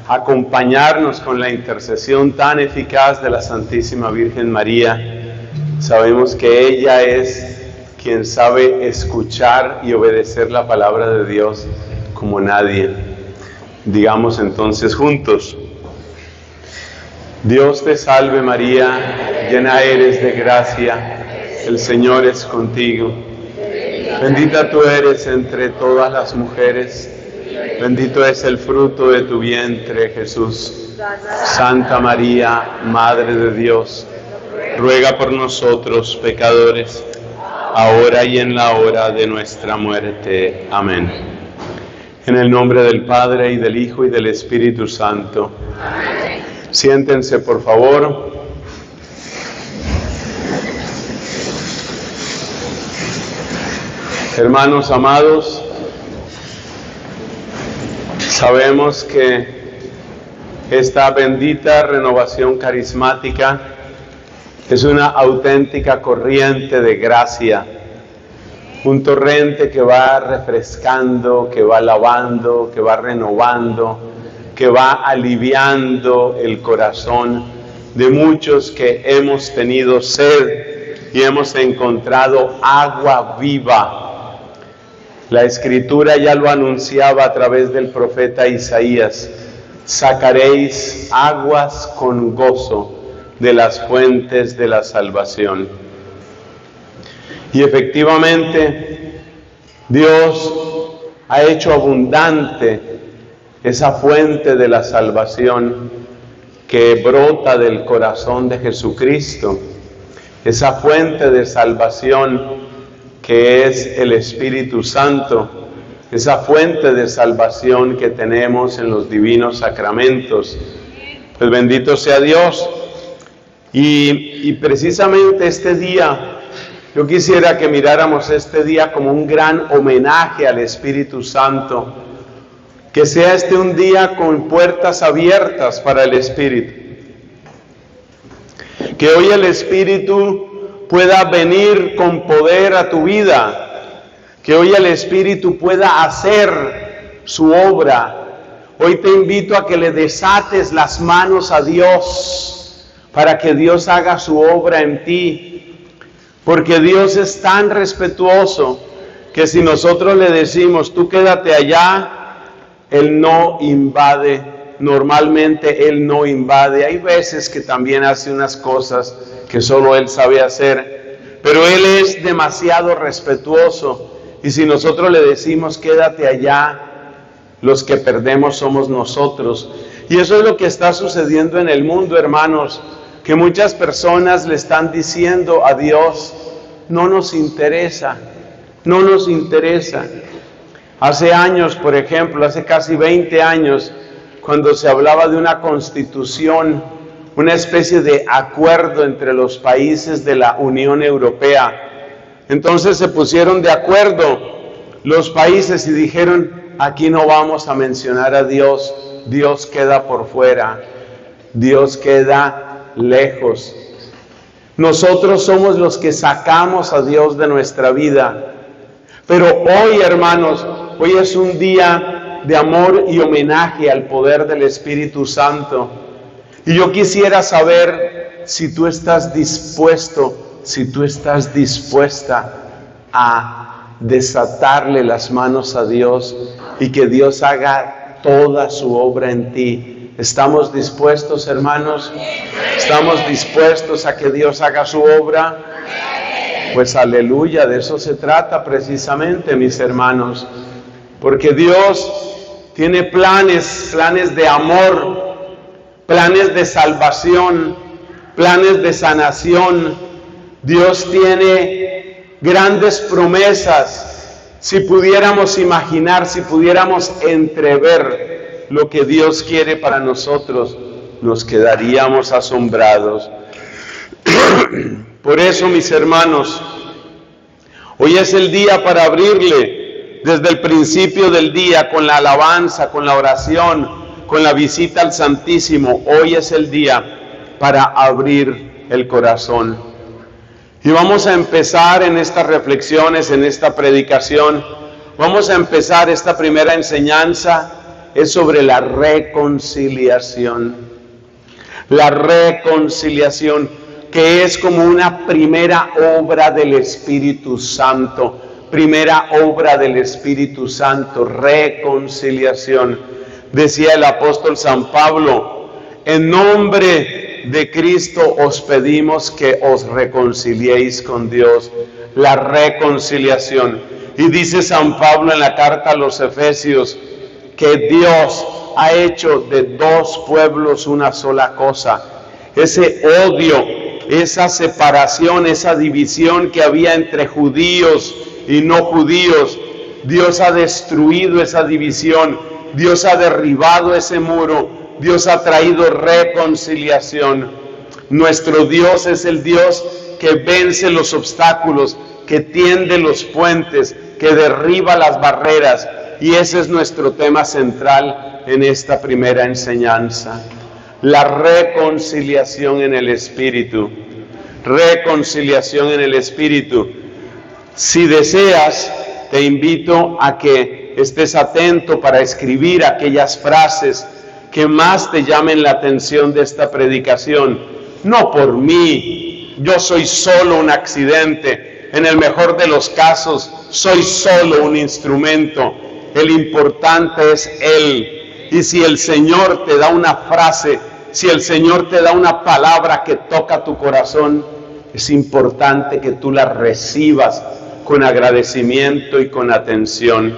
acompañarnos con la intercesión tan eficaz de la Santísima Virgen María. Sabemos que ella es quien sabe escuchar y obedecer la palabra de Dios como nadie. Digamos entonces juntos: Dios te salve María, llena eres de gracia, el Señor es contigo. Bendita tú eres entre todas las mujeres, bendito es el fruto de tu vientre, Jesús. Santa María, Madre de Dios, ruega por nosotros pecadores, ahora y en la hora de nuestra muerte. Amén. En el nombre del Padre, y del Hijo, y del Espíritu Santo. Amén. Siéntense, por favor. Hermanos amados, sabemos que esta bendita renovación carismática es una auténtica corriente de gracia, un torrente que va refrescando, que va lavando, que va renovando, que va aliviando el corazón de muchos que hemos tenido sed y hemos encontrado agua viva. La Escritura ya lo anunciaba a través del profeta Isaías: sacaréis aguas con gozo de las fuentes de la salvación. Y efectivamente, Dios ha hecho abundante esa fuente de la salvación que brota del corazón de Jesucristo, esa fuente de salvación que es el Espíritu Santo, esa fuente de salvación que tenemos en los divinos sacramentos. Pues bendito sea Dios. Y precisamente este día, yo quisiera que miráramos este día como un gran homenaje al Espíritu Santo, que sea este un día con puertas abiertas para el Espíritu, que hoy el Espíritu pueda venir con poder a tu vida, que hoy el Espíritu pueda hacer su obra. Hoy te invito a que le desates las manos a Dios para que Dios haga su obra en ti, porque Dios es tan respetuoso que si nosotros le decimos tú quédate allá, Él no invade. Normalmente Él no invade. Hay veces que también hace unas cosas que solo Él sabe hacer, pero Él es demasiado respetuoso, y si nosotros le decimos quédate allá, los que perdemos somos nosotros. Y eso es lo que está sucediendo en el mundo, hermanos, que muchas personas le están diciendo a Dios: no nos interesa, no nos interesa. Hace años, por ejemplo, hace casi 20 años, cuando se hablaba de una constitución, una especie de acuerdo entre los países de la Unión Europea, entonces se pusieron de acuerdo los países y dijeron: aquí no vamos a mencionar a Dios, Dios queda por fuera, Dios queda lejos. Nosotros somos los que sacamos a Dios de nuestra vida. Pero hoy, hermanos, hoy es un día de amor y homenaje al poder del Espíritu Santo. Y yo quisiera saber si tú estás dispuesto, si tú estás dispuesta a desatarle las manos a Dios y que Dios haga toda su obra en ti. ¿Estamos dispuestos, hermanos? ¿Estamos dispuestos a que Dios haga su obra? Pues aleluya, de eso se trata precisamente, mis hermanos. Porque Dios tiene planes de amor, planes de salvación, planes de sanación. Dios tiene grandes promesas. Si pudiéramos imaginar, si pudiéramos entrever lo que Dios quiere para nosotros, nos quedaríamos asombrados. Por eso, mis hermanos, hoy es el día para abrirle desde el principio del día con la alabanza, con la oración, con la visita al Santísimo. Hoy es el día para abrir el corazón. Y vamos a empezar en estas reflexiones, en esta predicación, vamos a empezar esta primera enseñanza es sobre la reconciliación. La reconciliación, que es como una primera obra del Espíritu Santo. Primera obra del Espíritu Santo, reconciliación. Decía el apóstol San Pablo, en nombre de Cristo os pedimos que os reconciliéis con Dios. La reconciliación. Y dice San Pablo en la carta a los Efesios que Dios ha hecho de dos pueblos una sola cosa. Ese odio, esa separación, esa división que había entre judíos y no judíos, Dios ha destruido esa división, Dios ha derribado ese muro, Dios ha traído reconciliación. Nuestro Dios es el Dios que vence los obstáculos, que tiende los puentes, que derriba las barreras, y ese es nuestro tema central en esta primera enseñanza. La reconciliación en el Espíritu. Reconciliación en el Espíritu. Si deseas, te invito a que estés atento para escribir aquellas frases que más te llamen la atención de esta predicación. No por mí, yo soy solo un accidente. En el mejor de los casos, soy solo un instrumento. El importante es Él. Y si el Señor te da una frase, si el Señor te da una palabra que toca tu corazón, es importante que tú la recibas con agradecimiento y con atención.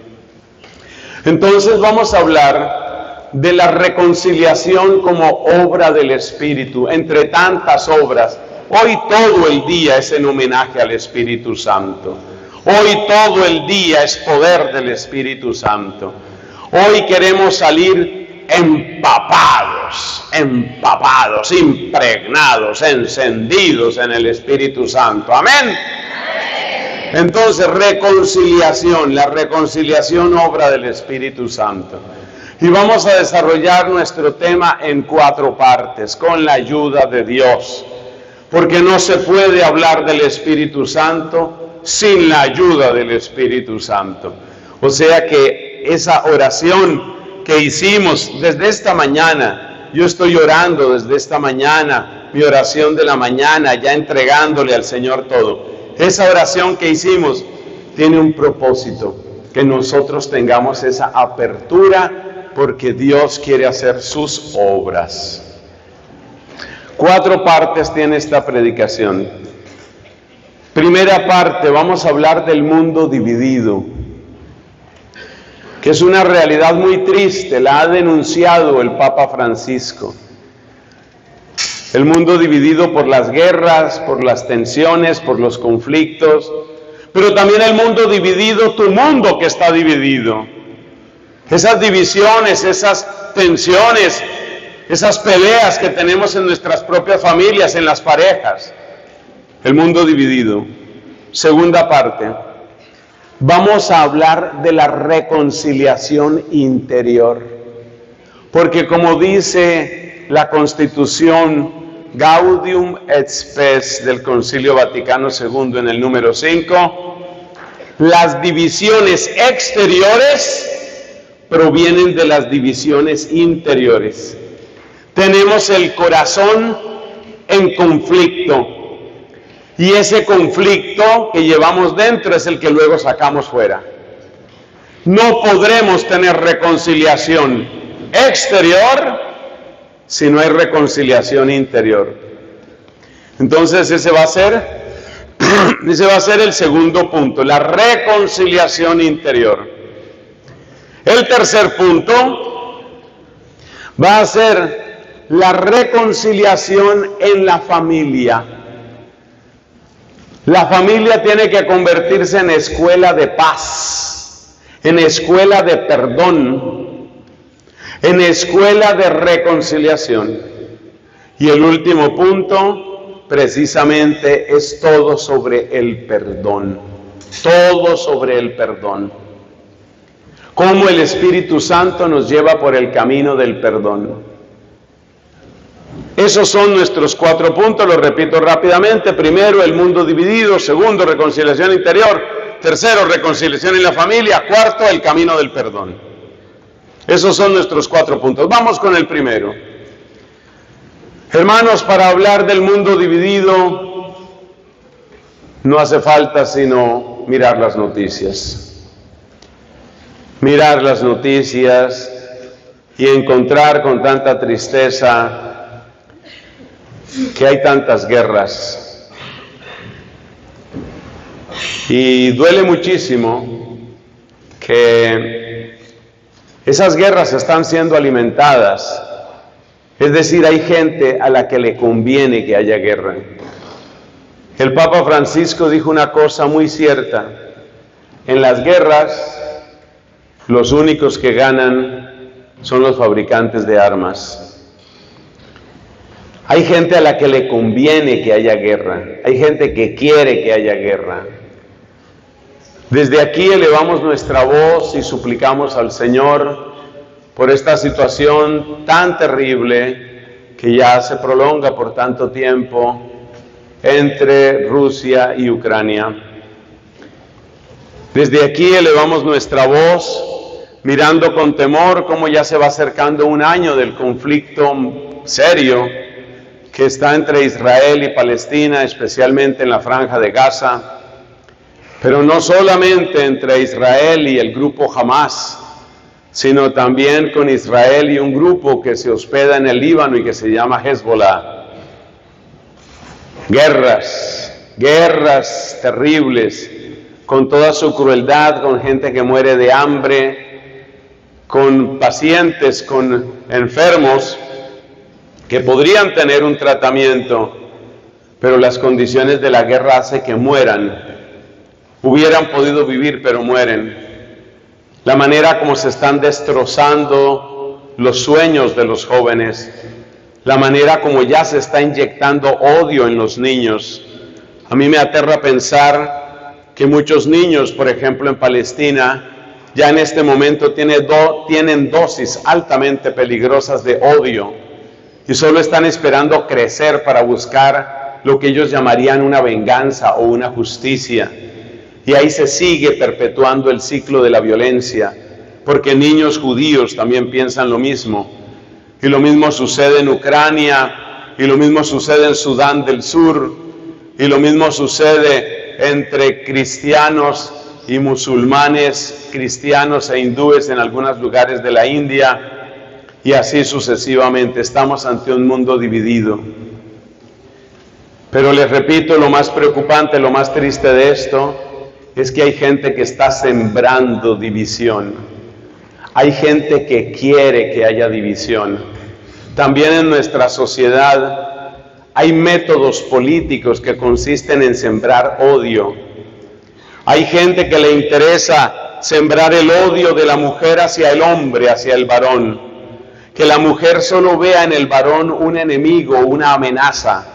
Entonces vamos a hablar de la reconciliación como obra del Espíritu, entre tantas obras. Hoy todo el día es en homenaje al Espíritu Santo. Hoy todo el día es poder del Espíritu Santo. Hoy queremos salir empapados, impregnados, encendidos en el Espíritu Santo. Amén. Entonces, reconciliación, la reconciliación obra del Espíritu Santo. Y vamos a desarrollar nuestro tema en 4 partes, con la ayuda de Dios. Porque no se puede hablar del Espíritu Santo sin la ayuda del Espíritu Santo. O sea que esa oración que hicimos desde esta mañana, yo estoy orando desde esta mañana, mi oración de la mañana, ya entregándole al Señor todo. Esa oración que hicimos tiene un propósito, que nosotros tengamos esa apertura, porque Dios quiere hacer sus obras. 4 partes tiene esta predicación. Primera parte, vamos a hablar del mundo dividido, que es una realidad muy triste, la ha denunciado el Papa Francisco. El mundo dividido por las guerras, por las tensiones, por los conflictos, pero también el mundo dividido, tu mundo que está dividido. Esas divisiones, esas tensiones, esas peleas que tenemos en nuestras propias familias, en las parejas. El mundo dividido. Segunda parte. Vamos a hablar de la reconciliación interior. Porque como dice la Constitución Gaudium et Spes del Concilio Vaticano II en el número 5, las divisiones exteriores provienen de las divisiones interiores. Tenemos el corazón en conflicto, y ese conflicto que llevamos dentro es el que luego sacamos fuera. No podremos tener reconciliación exterior si no hay reconciliación interior. Entonces ese va a ser el segundo punto, la reconciliación interior. El tercer punto va a ser la reconciliación en la familia. La familia tiene que convertirse en escuela de paz, en escuela de perdón, en escuela de reconciliación. Y el último punto, precisamente, es todo sobre el perdón. Todo sobre el perdón. Cómo el Espíritu Santo nos lleva por el camino del perdón. Esos son nuestros 4 puntos, los repito rápidamente. Primero, el mundo dividido. Segundo, reconciliación interior. Tercero, reconciliación en la familia. Cuarto, el camino del perdón. Esos son nuestros 4 puntos. Vamos con el primero. Hermanos, para hablar del mundo dividido, no hace falta sino mirar las noticias. Mirar las noticias y encontrar con tanta tristeza que hay tantas guerras. Y duele muchísimo que esas guerras están siendo alimentadas. Es decir, hay gente a la que le conviene que haya guerra. El Papa Francisco dijo una cosa muy cierta. En las guerras, los únicos que ganan son los fabricantes de armas. Hay gente a la que le conviene que haya guerra. Hay gente que quiere que haya guerra. Desde aquí elevamos nuestra voz y suplicamos al Señor por esta situación tan terrible que ya se prolonga por tanto tiempo entre Rusia y Ucrania. Desde aquí elevamos nuestra voz mirando con temor cómo ya se va acercando un año del conflicto serio que está entre Israel y Palestina, especialmente en la Franja de Gaza. Pero no solamente entre Israel y el grupo Hamas, sino también con Israel y un grupo que se hospeda en el Líbano y que se llama Hezbollah. Guerras terribles, con toda su crueldad, con gente que muere de hambre, con pacientes, con enfermos que podrían tener un tratamiento, pero las condiciones de la guerra hacen que mueran. Hubieran podido vivir, pero mueren. La manera como se están destrozando los sueños de los jóvenes, la manera como ya se está inyectando odio en los niños. A mí me aterra pensar que muchos niños, por ejemplo en Palestina, ya en este momento tienen dosis altamente peligrosas de odio y solo están esperando crecer para buscar lo que ellos llamarían una venganza o una justicia. Y ahí se sigue perpetuando el ciclo de la violencia, porque niños judíos también piensan lo mismo. Y lo mismo sucede en Ucrania, y lo mismo sucede en Sudán del Sur, y lo mismo sucede entre cristianos y musulmanes, cristianos e hindúes en algunos lugares de la India, y así sucesivamente. Estamos ante un mundo dividido. Pero les repito, lo más preocupante, lo más triste de esto, es que hay gente que está sembrando división. Hay gente que quiere que haya división. También en nuestra sociedad hay métodos políticos que consisten en sembrar odio. Hay gente que le interesa sembrar el odio de la mujer hacia el hombre, hacia el varón. Que la mujer solo vea en el varón un enemigo, una amenaza.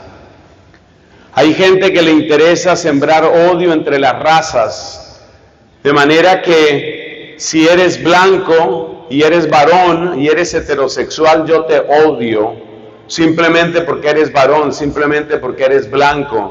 Hay gente que le interesa sembrar odio entre las razas, de manera que si eres blanco y eres varón y eres heterosexual, yo te odio, simplemente porque eres varón, simplemente porque eres blanco.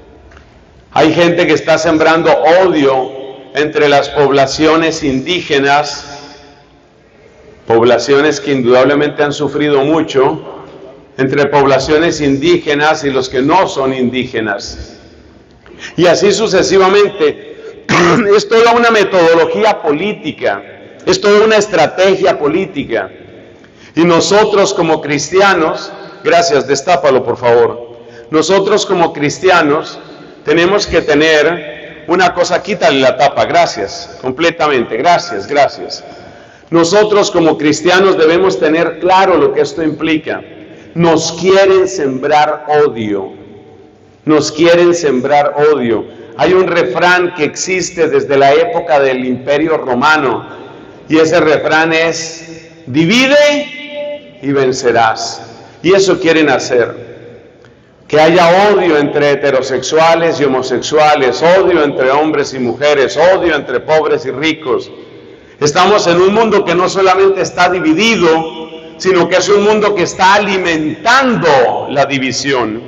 Hay gente que está sembrando odio entre las poblaciones indígenas, poblaciones que indudablemente han sufrido mucho, entre poblaciones indígenas y los que no son indígenas. Y así sucesivamente. Es toda una metodología política, es toda una estrategia política. Y nosotros como cristianos, gracias, destápalo por favor. Nosotros como cristianos tenemos que tener una cosa, quítale la tapa, gracias, completamente, gracias. Nosotros como cristianos debemos tener claro lo que esto implica. Nos quieren sembrar odio. Nos quieren sembrar odio. Hay un refrán que existe desde la época del Imperio Romano, y ese refrán es: divide y vencerás. Y eso quieren hacer. Que haya odio entre heterosexuales y homosexuales, odio entre hombres y mujeres, odio entre pobres y ricos. Estamos en un mundo que no solamente está dividido, sino que es un mundo que está alimentando la división.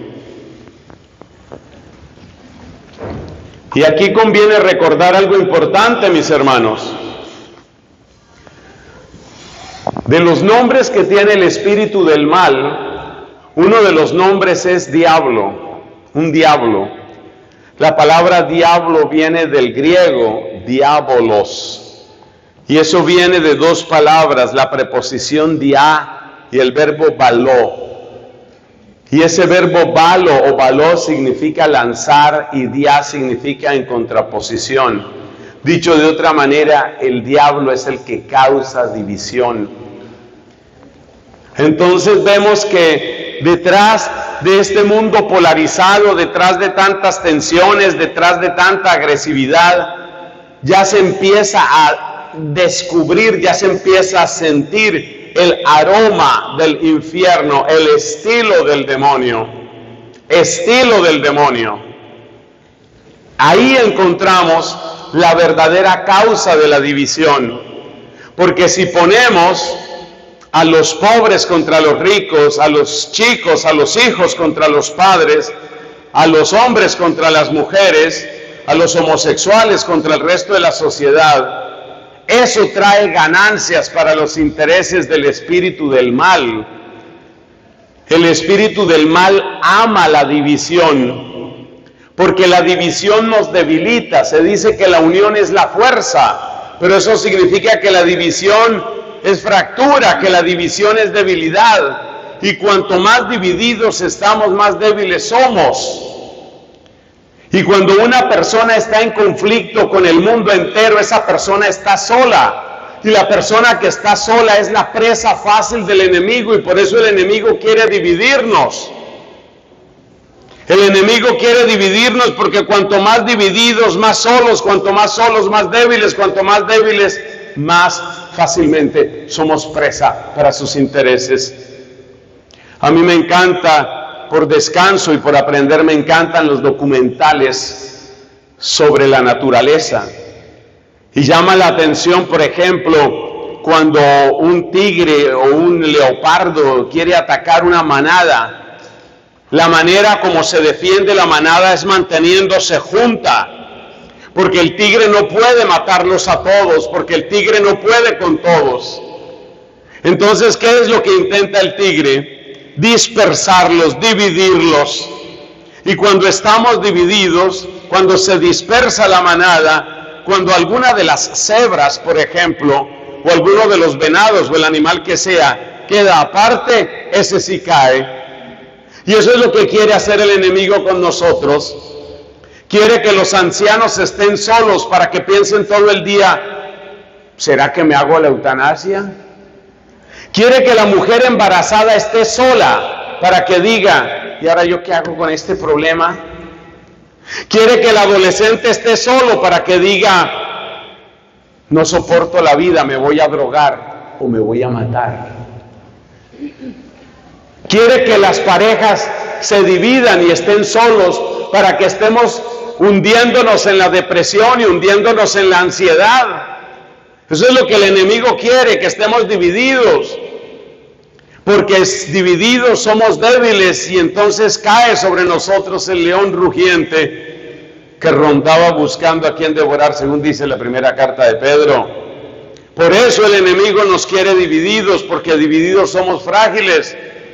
Y aquí conviene recordar algo importante, mis hermanos. De los nombres que tiene el espíritu del mal, uno de los nombres es diablo, un diablo. La palabra diablo viene del griego diabolos, y eso viene de dos palabras, la preposición dia y el verbo baló. Y ese verbo balo o baló significa lanzar y dia significa en contraposición. Dicho de otra manera, el diablo es el que causa división. Entonces vemos que detrás de este mundo polarizado, detrás de tantas tensiones, detrás de tanta agresividad, ya se empieza a descubrir, ya se empieza a sentir el aroma del infierno, el estilo del demonio. Estilo del demonio. Ahí encontramos la verdadera causa de la división. Porque si ponemos a los pobres contra los ricos, a los chicos, a los hijos contra los padres, a los hombres contra las mujeres, a los homosexuales contra el resto de la sociedad, eso trae ganancias para los intereses del espíritu del mal. El espíritu del mal ama la división, porque la división nos debilita. Se dice que la unión es la fuerza, pero eso significa que la división es fractura, que la división es debilidad, y cuanto más divididos estamos, más débiles somos. Y cuando una persona está en conflicto con el mundo entero, esa persona está sola, y la persona que está sola es la presa fácil del enemigo, y por eso el enemigo quiere dividirnos. El enemigo quiere dividirnos porque cuanto más divididos, más solos, cuanto más solos, más débiles, cuanto más débiles, más fácilmente somos presa para sus intereses. A mí me encanta, por descanso y por aprender, me encantan los documentales sobre la naturaleza. Y llama la atención, por ejemplo, cuando un tigre o un leopardo quiere atacar una manada. La manera como se defiende la manada es manteniéndose junta. Porque el tigre no puede matarlos a todos, porque el tigre no puede con todos. Entonces, ¿qué es lo que intenta el tigre? Dispersarlos, dividirlos. Y cuando estamos divididos, cuando se dispersa la manada, cuando alguna de las cebras, por ejemplo, o alguno de los venados o el animal que sea, queda aparte, ese sí cae. Y eso es lo que quiere hacer el enemigo con nosotros. Quiere que los ancianos estén solos para que piensen todo el día, ¿será que me hago la eutanasia? Quiere que la mujer embarazada esté sola para que diga, ¿y ahora yo qué hago con este problema? Quiere que el adolescente esté solo para que diga, no soporto la vida, me voy a drogar o me voy a matar. Quiere que las parejas se dividan y estén solos para que estemos hundiéndonos en la depresión y hundiéndonos en la ansiedad. Eso es lo que el enemigo quiere, que estemos divididos. Porque divididos somos débiles y entonces cae sobre nosotros el león rugiente que rondaba buscando a quien devorar, según dice la primera carta de Pedro. Por eso el enemigo nos quiere divididos, porque divididos somos frágiles.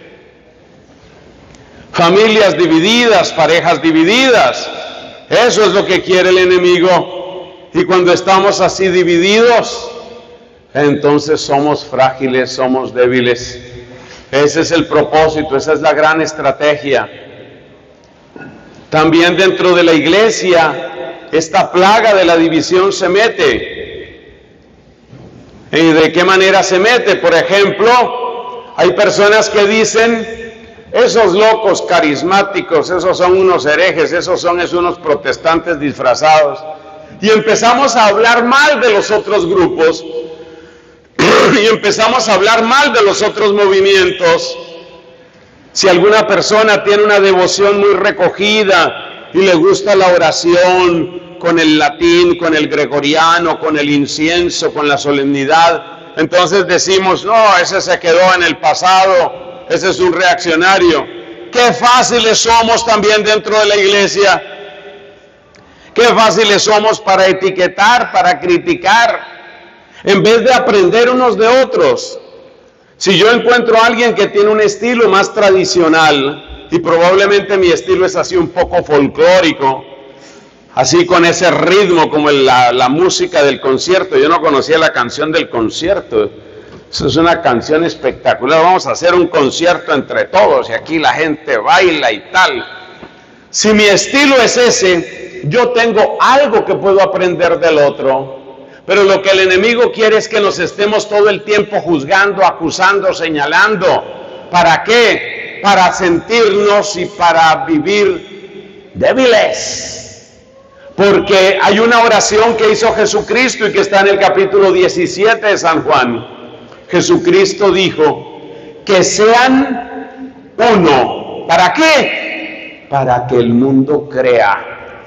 Familias divididas, parejas divididas. Eso es lo que quiere el enemigo. Y cuando estamos así divididos, entonces somos frágiles, somos débiles. Ese es el propósito, esa es la gran estrategia. También dentro de la iglesia, esta plaga de la división se mete. ¿Y de qué manera se mete? Por ejemplo, hay personas que dicen, esos locos carismáticos, esos son unos herejes, esos son unos protestantes disfrazados. Y empezamos a hablar mal de los otros grupos, y empezamos a hablar mal de los otros movimientos. Si alguna persona tiene una devoción muy recogida y le gusta la oración con el latín, con el gregoriano, con el incienso, con la solemnidad, entonces decimos, no, ese se quedó en el pasado. Ese es un reaccionario. Qué fáciles somos también dentro de la iglesia. Qué fáciles somos para etiquetar, para criticar, en vez de aprender unos de otros. Si yo encuentro a alguien que tiene un estilo más tradicional, y probablemente mi estilo es así un poco folclórico, así con ese ritmo como la música del concierto. Yo no conocía la canción del concierto. Eso es una canción espectacular. Vamos a hacer un concierto entre todos y aquí la gente baila y tal. Si mi estilo es ese, yo tengo algo que puedo aprender del otro. Pero lo que el enemigo quiere es que nos estemos todo el tiempo juzgando, acusando, señalando. ¿Para qué? Para sentirnos y para vivir débiles. Porque hay una oración que hizo Jesucristo y que está en el capítulo 17 de San Juan. Jesucristo dijo, que sean uno. ¿Para qué? Para que el mundo crea.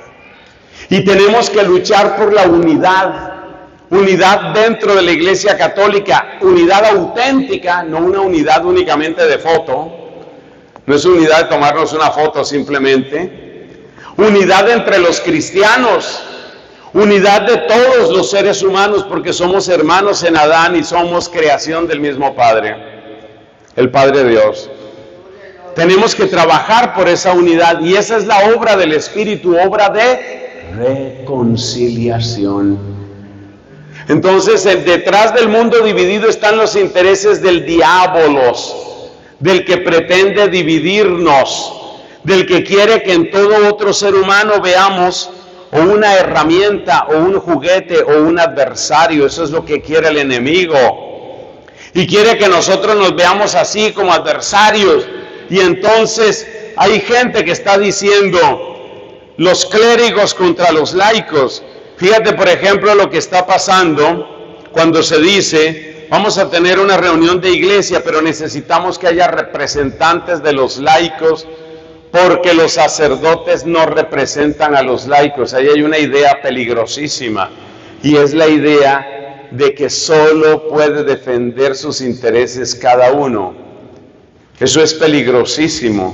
Y tenemos que luchar por la unidad. Unidad dentro de la Iglesia Católica, unidad auténtica, no una unidad únicamente de foto. No es unidad de tomarnos una foto simplemente. Unidad entre los cristianos. Unidad de todos los seres humanos, porque somos hermanos en Adán y somos creación del mismo Padre, el Padre Dios. Tenemos que trabajar por esa unidad y esa es la obra del Espíritu, obra de reconciliación. Entonces, detrás del mundo dividido están los intereses del diabolos, del que pretende dividirnos, del que quiere que en todo otro ser humano veamos o una herramienta, o un juguete, o un adversario. Eso es lo que quiere el enemigo. Y quiere que nosotros nos veamos así como adversarios. Y entonces hay gente que está diciendo, los clérigos contra los laicos. Fíjate, por ejemplo, lo que está pasando cuando se dice, vamos a tener una reunión de iglesia, pero necesitamos que haya representantes de los laicos, porque los sacerdotes no representan a los laicos. Ahí hay una idea peligrosísima, y es la idea de que solo puede defender sus intereses cada uno. Eso es peligrosísimo,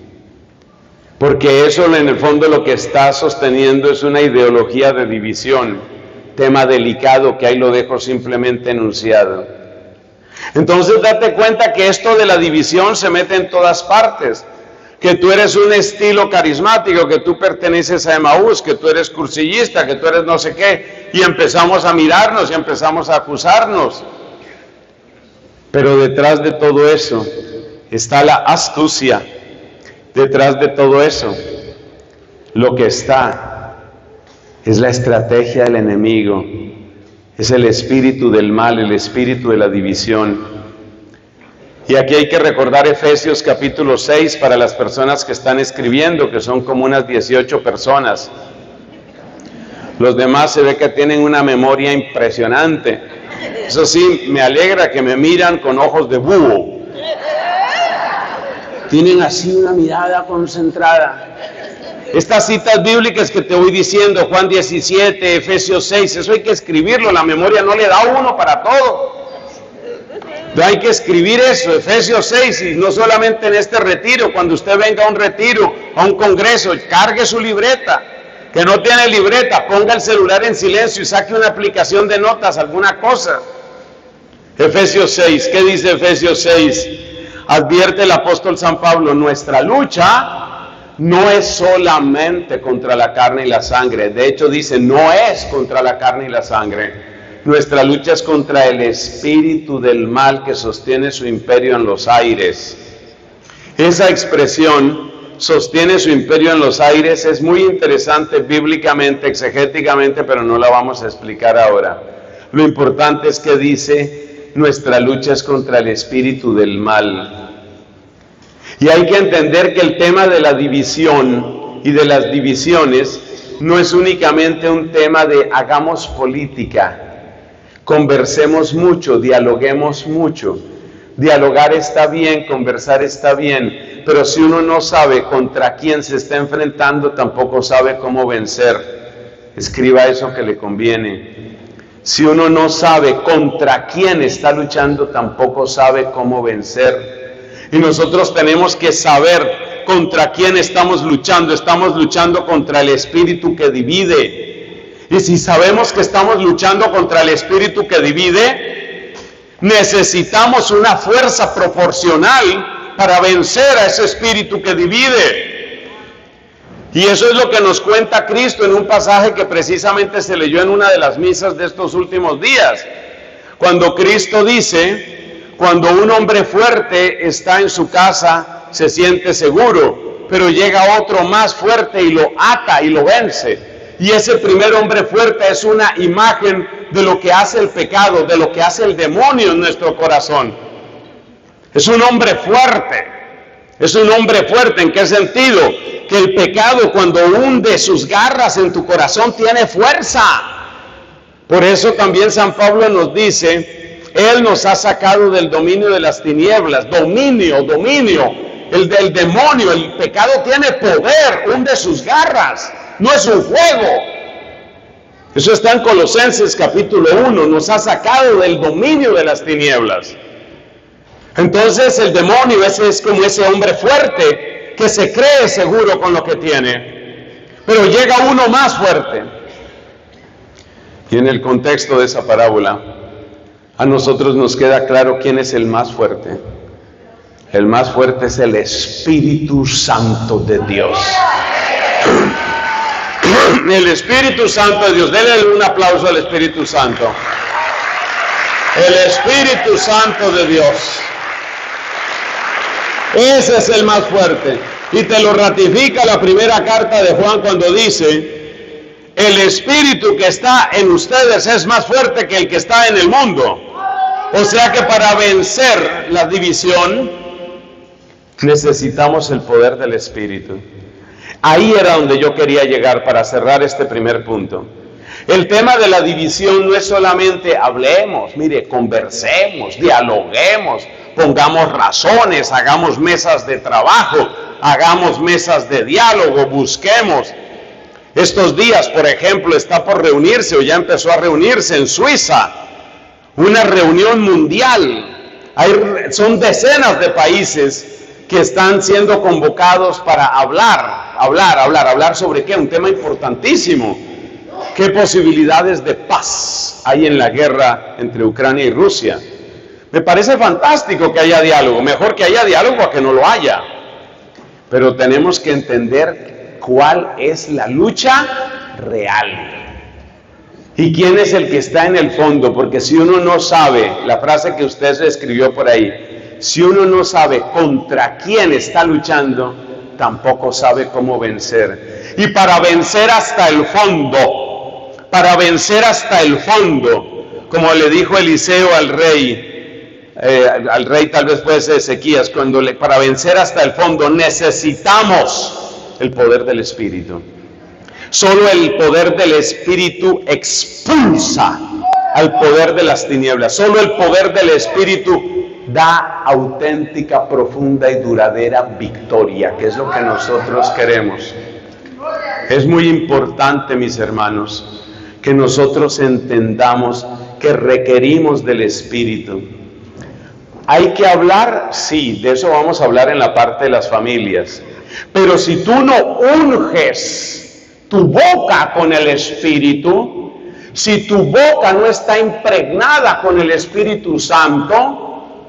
porque eso en el fondo lo que está sosteniendo es una ideología de división, tema delicado que ahí lo dejo simplemente enunciado. Entonces date cuenta que esto de la división se mete en todas partes. Que tú eres un estilo carismático, que tú perteneces a Emaús, que tú eres cursillista, que tú eres no sé qué, y empezamos a mirarnos y empezamos a acusarnos. Pero detrás de todo eso está la astucia. Detrás de todo eso, lo que está es la estrategia del enemigo, es el espíritu del mal, el espíritu de la división. Y aquí hay que recordar Efesios capítulo 6 para las personas que están escribiendo, que son como unas 18 personas. Los demás se ve que tienen una memoria impresionante. Eso sí, me alegra que me miran con ojos de búho. Tienen así una mirada concentrada. Estas citas bíblicas que te voy diciendo, Juan 17, Efesios 6, eso hay que escribirlo, la memoria no le da a uno para todo. Pero hay que escribir eso, Efesios 6, y no solamente en este retiro, cuando usted venga a un retiro, a un congreso, cargue su libreta. Que no tiene libreta, ponga el celular en silencio y saque una aplicación de notas, alguna cosa. Efesios 6, ¿qué dice Efesios 6? Advierte el apóstol San Pablo, nuestra lucha no es solamente contra la carne y la sangre. De hecho dice, no es contra la carne y la sangre. Nuestra lucha es contra el espíritu del mal que sostiene su imperio en los aires. Esa expresión, sostiene su imperio en los aires, es muy interesante bíblicamente, exegéticamente, pero no la vamos a explicar ahora. Lo importante es que dice, nuestra lucha es contra el espíritu del mal. Y hay que entender que el tema de la división y de las divisiones no es únicamente un tema de hagamos política. Conversemos mucho, dialoguemos mucho. Dialogar está bien, conversar está bien, pero si uno no sabe contra quién se está enfrentando, tampoco sabe cómo vencer. Escriba eso que le conviene. Si uno no sabe contra quién está luchando, tampoco sabe cómo vencer. Y nosotros tenemos que saber contra quién estamos luchando. Estamos luchando contra el espíritu que divide. Y si sabemos que estamos luchando contra el espíritu que divide, Necesitamos una fuerza proporcional para vencer a ese espíritu que divide. Y eso es lo que nos cuenta Cristo en un pasaje que precisamente se leyó en una de las misas de estos últimos días. Cuando Cristo dice, cuando un hombre fuerte está en su casa, se siente seguro, pero llega otro más fuerte y lo ata y lo vence. Y ese primer hombre fuerte es una imagen de lo que hace el pecado, de lo que hace el demonio en nuestro corazón. Es un hombre fuerte. Es un hombre fuerte, ¿en qué sentido? Que el pecado, cuando hunde sus garras en tu corazón, tiene fuerza. Por eso también San Pablo nos dice, Él nos ha sacado del dominio de las tinieblas. Dominio. El del demonio, el pecado tiene poder, hunde sus garras. No es un juego. Eso está en Colosenses capítulo 1. Nos ha sacado del dominio de las tinieblas. Entonces el demonio ese es como ese hombre fuerte que se cree seguro con lo que tiene. Pero llega uno más fuerte. Y en el contexto de esa parábola, a nosotros nos queda claro quién es el más fuerte. El más fuerte es el Espíritu Santo de Dios. El Espíritu Santo de Dios. Denle un aplauso al Espíritu Santo. El Espíritu Santo de Dios. Ese es el más fuerte. Y te lo ratifica la primera carta de Juan cuando dice, el Espíritu que está en ustedes es más fuerte que el que está en el mundo. O sea que para vencer la división, necesitamos el poder del Espíritu. Ahí era donde yo quería llegar para cerrar este primer punto. El tema de la división no es solamente hablemos, mire, conversemos, dialoguemos, pongamos razones, hagamos mesas de trabajo, hagamos mesas de diálogo, busquemos. Estos días, por ejemplo, está por reunirse o ya empezó a reunirse en Suiza una reunión mundial. Son decenas de países que están siendo convocados para hablar sobre qué, un tema importantísimo. ¿Qué posibilidades de paz hay en la guerra entre Ucrania y Rusia? Me parece fantástico que haya diálogo, mejor que haya diálogo a que no lo haya. Pero tenemos que entender cuál es la lucha real. ¿Y quién es el que está en el fondo? Porque si uno no sabe, la frase que usted escribió por ahí, si uno no sabe contra quién está luchando, tampoco sabe cómo vencer. Y para vencer hasta el fondo, como le dijo Eliseo al rey tal vez puede ser Ezequías, para vencer hasta el fondo necesitamos el poder del Espíritu. Solo el poder del Espíritu expulsa al poder de las tinieblas. Solo el poder del Espíritu da auténtica, profunda y duradera victoria, que es lo que nosotros queremos. Es muy importante, mis hermanos, que nosotros entendamos que requerimos del Espíritu. ¿Hay que hablar? Sí, de eso vamos a hablar en la parte de las familias. Pero si tú no unges tu boca con el Espíritu, si tu boca no está impregnada con el Espíritu Santo,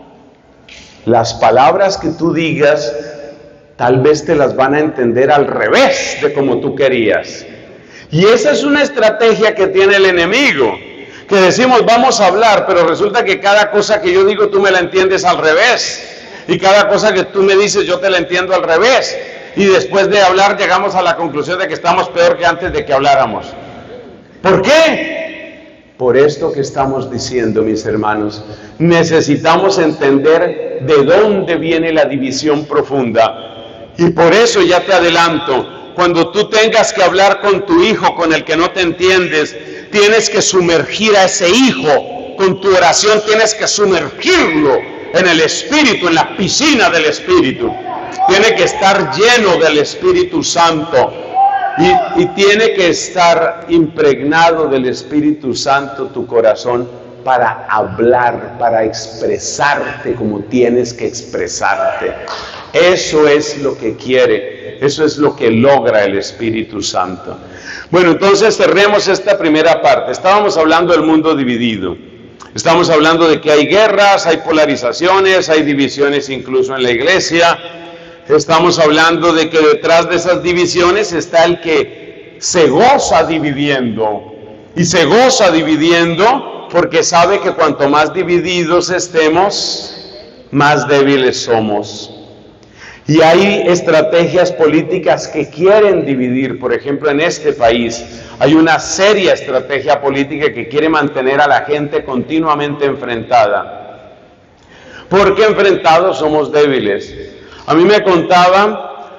las palabras que tú digas tal vez te las van a entender al revés de como tú querías. Y esa es una estrategia que tiene el enemigo, que decimos vamos a hablar, pero resulta que cada cosa que yo digo tú me la entiendes al revés, y cada cosa que tú me dices yo te la entiendo al revés, y después de hablar llegamos a la conclusión de que estamos peor que antes de que habláramos. ¿Por qué? Por esto que estamos diciendo, mis hermanos, necesitamos entender de dónde viene la división profunda. Y por eso ya te adelanto, cuando tú tengas que hablar con tu hijo con el que no te entiendes, tienes que sumergir a ese hijo. Con tu oración tienes que sumergirlo en el Espíritu, en la piscina del Espíritu. Tiene que estar lleno del Espíritu Santo. Y tiene que estar impregnado del Espíritu Santo tu corazón para hablar, para expresarte como tienes que expresarte. Eso es lo que quiere, eso es lo que logra el Espíritu Santo. Bueno, entonces cerremos esta primera parte. Estábamos hablando del mundo dividido. Estamos hablando de que hay guerras, hay polarizaciones, hay divisiones incluso en la iglesia. Estamos hablando de que detrás de esas divisiones está el que se goza dividiendo. Y se goza dividiendo porque sabe que cuanto más divididos estemos, más débiles somos. Y hay estrategias políticas que quieren dividir. Por ejemplo, en este país hay una seria estrategia política que quiere mantener a la gente continuamente enfrentada. Porque enfrentados somos débiles. A mí me contaba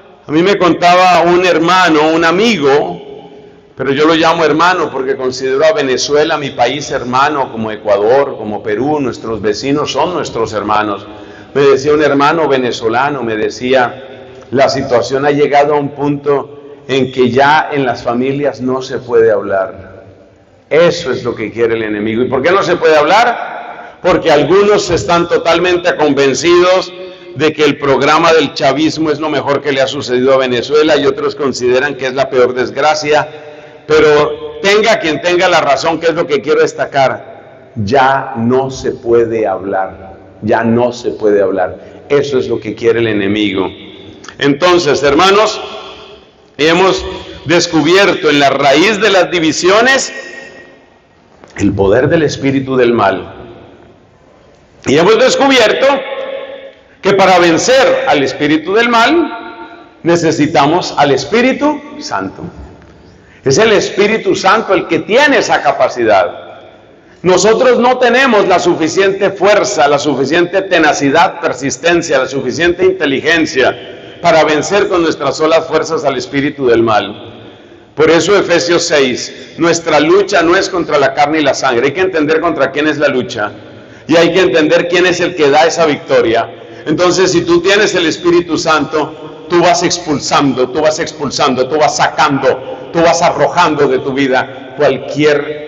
un hermano, un amigo, pero yo lo llamo hermano porque considero a Venezuela mi país hermano, como Ecuador, como Perú, nuestros vecinos son nuestros hermanos. Me decía un hermano venezolano, me decía, la situación ha llegado a un punto en que ya en las familias no se puede hablar. Eso es lo que quiere el enemigo. ¿Y por qué no se puede hablar? Porque algunos están totalmente convencidos de que el programa del chavismo es lo mejor que le ha sucedido a Venezuela y otros consideran que es la peor desgracia. Pero tenga quien tenga la razón, que es lo que quiero destacar, ya no se puede hablar. Ya no se puede hablar. Eso es lo que quiere el enemigo. Entonces, hermanos, hemos descubierto en la raíz de las divisiones el poder del espíritu del mal. Y hemos descubierto que para vencer al espíritu del mal necesitamos al Espíritu Santo. Es el Espíritu Santo el que tiene esa capacidad. Nosotros no tenemos la suficiente fuerza, la suficiente tenacidad, persistencia, la suficiente inteligencia para vencer con nuestras solas fuerzas al espíritu del mal. Por eso Efesios 6, nuestra lucha no es contra la carne y la sangre. Hay que entender contra quién es la lucha y hay que entender quién es el que da esa victoria. Entonces, si tú tienes el Espíritu Santo, tú vas expulsando, tú vas sacando, tú vas arrojando de tu vida cualquier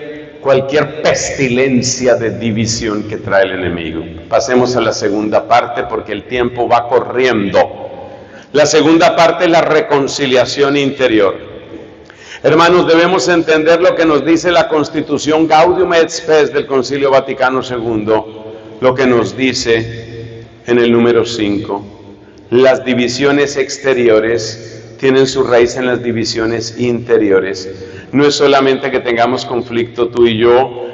pestilencia de división que trae el enemigo. Pasemos a la segunda parte porque el tiempo va corriendo. La segunda parte es la reconciliación interior. Hermanos, debemos entender lo que nos dice la Constitución Gaudium et Spes del Concilio Vaticano II, lo que nos dice en el número 5. Las divisiones exteriores tienen su raíz en las divisiones interiores. No es solamente que tengamos conflicto tú y yo,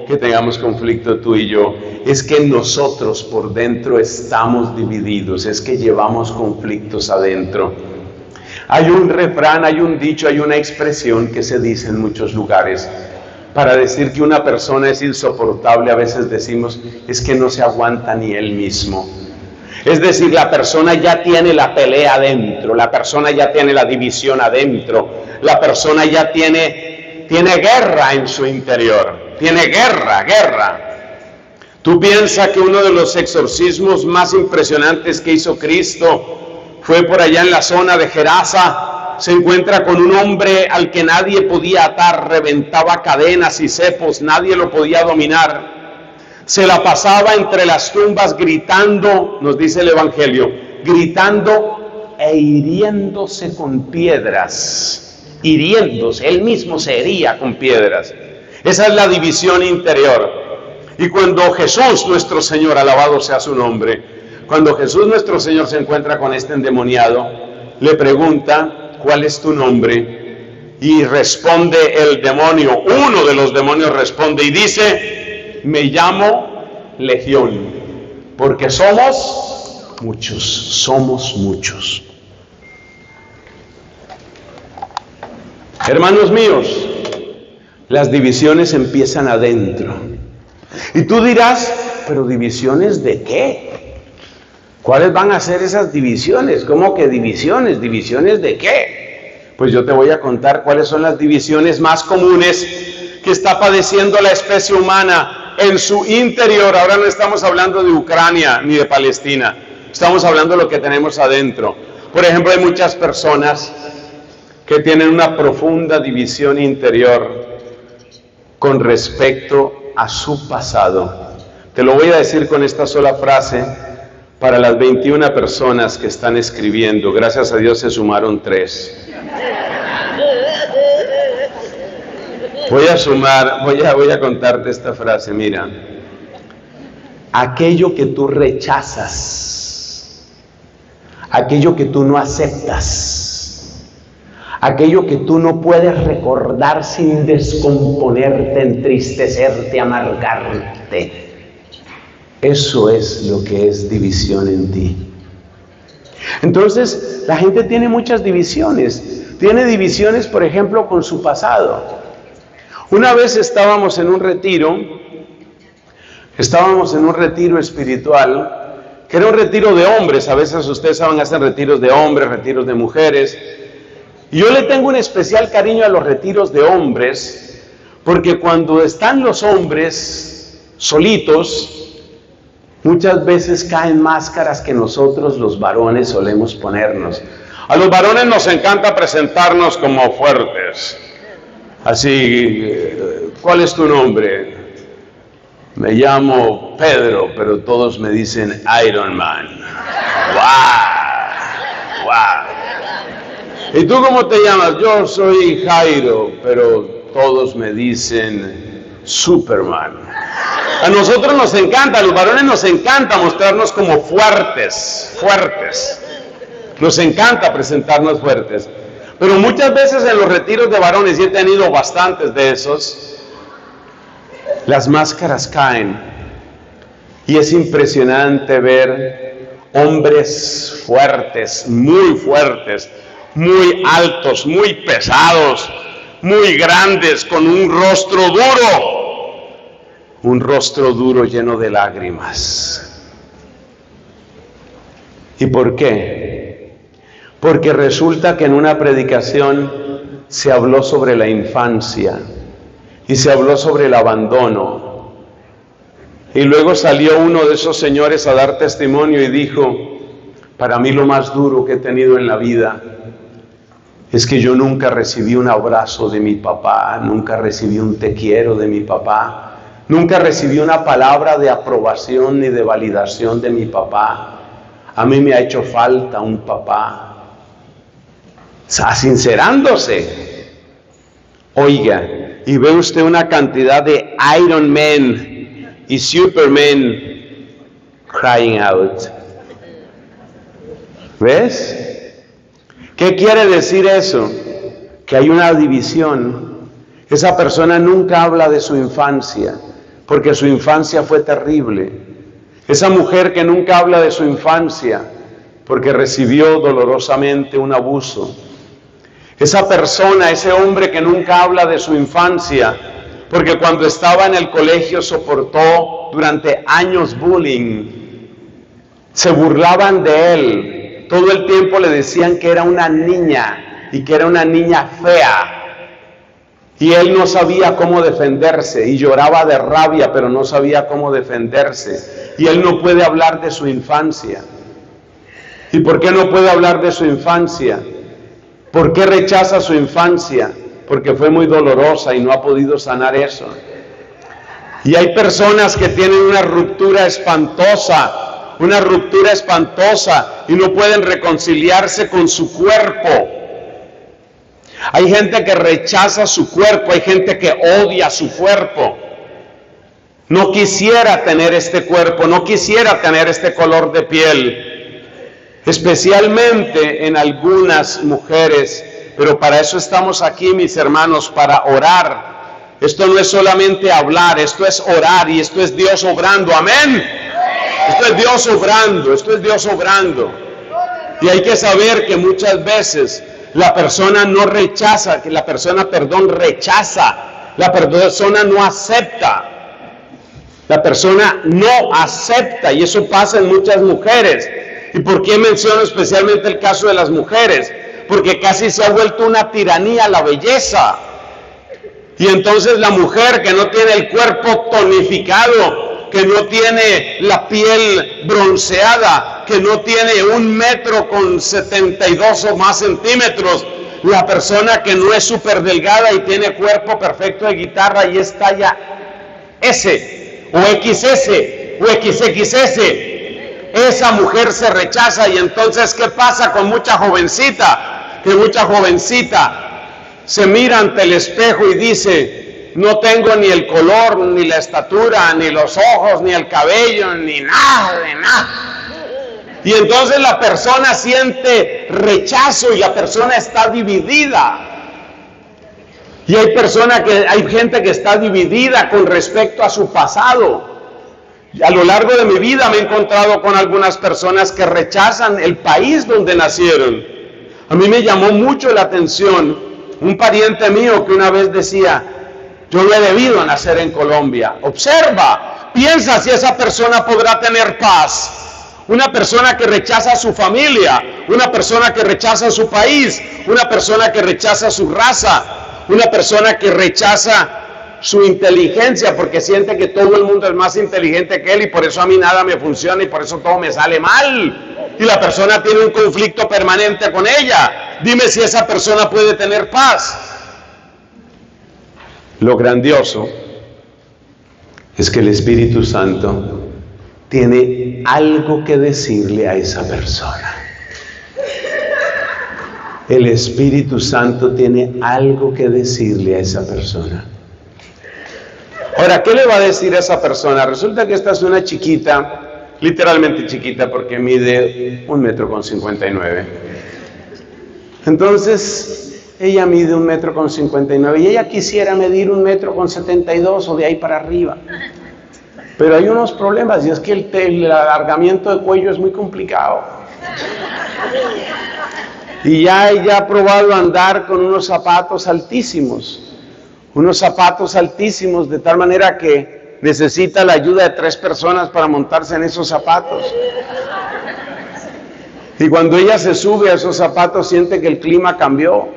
es que nosotros por dentro estamos divididos, es que llevamos conflictos adentro. Hay un refrán, hay un dicho, hay una expresión que se dice en muchos lugares. Para decir que una persona es insoportable, a veces decimos, es que no se aguanta ni él mismo. Es decir, la persona ya tiene la pelea adentro, la persona ya tiene la división adentro, la persona ya tiene guerra en su interior, tiene guerra. Tú piensas que uno de los exorcismos más impresionantes que hizo Cristo fue por allá en la zona de Gerasa. Se encuentra con un hombre al que nadie podía atar, reventaba cadenas y cepos, nadie lo podía dominar. Se la pasaba entre las tumbas gritando, nos dice el Evangelio, gritando e hiriéndose con piedras. Hiriéndose, él mismo se hería con piedras. Esa es la división interior. Y cuando Jesús, nuestro Señor, alabado sea su nombre, cuando Jesús, nuestro Señor, se encuentra con este endemoniado, le pregunta, ¿cuál es tu nombre? Y responde el demonio, uno de los demonios responde y dice, me llamo Legión, porque somos muchos. Hermanos míos, las divisiones empiezan adentro. Y tú dirás, ¿pero divisiones de qué? ¿Cuáles van a ser esas divisiones? ¿Cómo que divisiones? ¿Divisiones de qué? Pues yo te voy a contar cuáles son las divisiones más comunes que está padeciendo la especie humana en su interior. Ahora no estamos hablando de Ucrania ni de Palestina, estamos hablando de lo que tenemos adentro. Por ejemplo, hay muchas personas que tienen una profunda división interior con respecto a su pasado. Te lo voy a decir con esta sola frase para las 21 personas que están escribiendo. Gracias a Dios se sumaron 3. Voy a contarte esta frase, mira. aquello que tú rechazas, aquello que tú no aceptas, aquello que tú no puedes recordar sin descomponerte, entristecerte, amargarte. Eso es lo que es división en ti. Entonces, la gente tiene muchas divisiones. Tiene divisiones, por ejemplo, con su pasado. Una vez estábamos en un retiro espiritual, que era un retiro de hombres. A veces ustedes saben, hacen retiros de hombres, retiros de mujeres. Y yo le tengo un especial cariño a los retiros de hombres, porque cuando están los hombres solitos, muchas veces caen máscaras que nosotros los varones solemos ponernos. A los varones nos encanta presentarnos como fuertes. Así, ¿cuál es tu nombre? Me llamo Pedro, pero todos me dicen Iron Man. ¡Wow! ¡Wow! ¿Y tú cómo te llamas? Yo soy Jairo, pero todos me dicen Superman. A nosotros nos encanta, a los varones nos encanta mostrarnos como fuertes. Nos encanta presentarnos fuertes. Pero muchas veces en los retiros de varones, y he tenido bastantes de esos, las máscaras caen. Y es impresionante ver hombres fuertes, muy altos, muy pesados, muy grandes, con un rostro duro lleno de lágrimas. ¿Y por qué? Porque resulta que en una predicación se habló sobre la infancia y se habló sobre el abandono. Y luego salió uno de esos señores a dar testimonio y dijo: para mí lo más duro que he tenido en la vida es que yo nunca recibí un abrazo de mi papá, nunca recibí un te quiero de mi papá, nunca recibí una palabra de aprobación ni de validación de mi papá. A mí me ha hecho falta un papá. Sincerándose. Oiga, y ve usted una cantidad de Iron Men y Supermen crying out. ¿Ves? ¿Qué quiere decir eso? Que hay una división. Esa persona nunca habla de su infancia, porque su infancia fue terrible. Esa mujer que nunca habla de su infancia, porque recibió dolorosamente un abuso. Esa persona, ese hombre que nunca habla de su infancia, porque cuando estaba en el colegio soportó durante años bullying. Se burlaban de él. Todo el tiempo le decían que era una niña y que era una niña fea. Y él no sabía cómo defenderse y lloraba de rabia, pero no sabía cómo defenderse. Y él no puede hablar de su infancia. ¿Y por qué no puede hablar de su infancia? ¿Por qué rechaza su infancia? Porque fue muy dolorosa y no ha podido sanar eso. Y hay personas que tienen una ruptura espantosa y no pueden reconciliarse con su cuerpo. Hay gente que rechaza su cuerpo, hay gente que odia su cuerpo. No quisiera tener este cuerpo, no quisiera tener este color de piel. Especialmente en algunas mujeres, pero para eso estamos aquí, mis hermanos, para orar. Esto no es solamente hablar, esto es orar y esto es Dios obrando, amén. Esto es Dios obrando. Y hay que saber que muchas veces la persona no rechaza, que la persona rechaza, la persona no acepta. La persona no acepta, y eso pasa en muchas mujeres. ¿Y por qué menciono especialmente el caso de las mujeres? Porque casi se ha vuelto una tiranía la belleza. Y entonces la mujer que no tiene el cuerpo tonificado, que no tiene la piel bronceada, que no tiene 1,72 m o más centímetros, la persona que no es súper delgada y tiene cuerpo perfecto de guitarra y es talla S, o XS, o XXS, esa mujer se rechaza. Y entonces, ¿qué pasa con mucha jovencita? Que mucha jovencita se mira ante el espejo y dice: no tengo ni el color, ni la estatura, ni los ojos, ni el cabello, ni nada de nada. Y entonces la persona siente rechazo y la persona está dividida. Y hay gente que está dividida con respecto a su pasado. A lo largo de mi vida me he encontrado con algunas personas que rechazan el país donde nacieron. A mí me llamó mucho la atención un pariente mío que una vez decía: yo no he debido nacer en Colombia. Observa, piensa si esa persona podrá tener paz. Una persona que rechaza a su familia, una persona que rechaza a su país, una persona que rechaza su raza, una persona que rechaza su inteligencia porque siente que todo el mundo es más inteligente que él y por eso a mí nada me funciona y por eso todo me sale mal. Y la persona tiene un conflicto permanente con ella. Dime si esa persona puede tener paz. Lo grandioso es que el Espíritu Santo tiene algo que decirle a esa persona. El Espíritu Santo tiene algo que decirle a esa persona. Ahora, ¿qué le va a decir a esa persona? Resulta que esta es una chiquita, literalmente chiquita porque mide 1,59 m. Entonces, ella mide 1,59 m y ella quisiera medir 1,72 m o de ahí para arriba. Pero hay unos problemas y es que el alargamiento de cuello es muy complicado. Y ya ella ha probado andar con unos zapatos altísimos de tal manera que necesita la ayuda de 3 personas para montarse en esos zapatos. Y cuando ella se sube a esos zapatos siente que el clima cambió.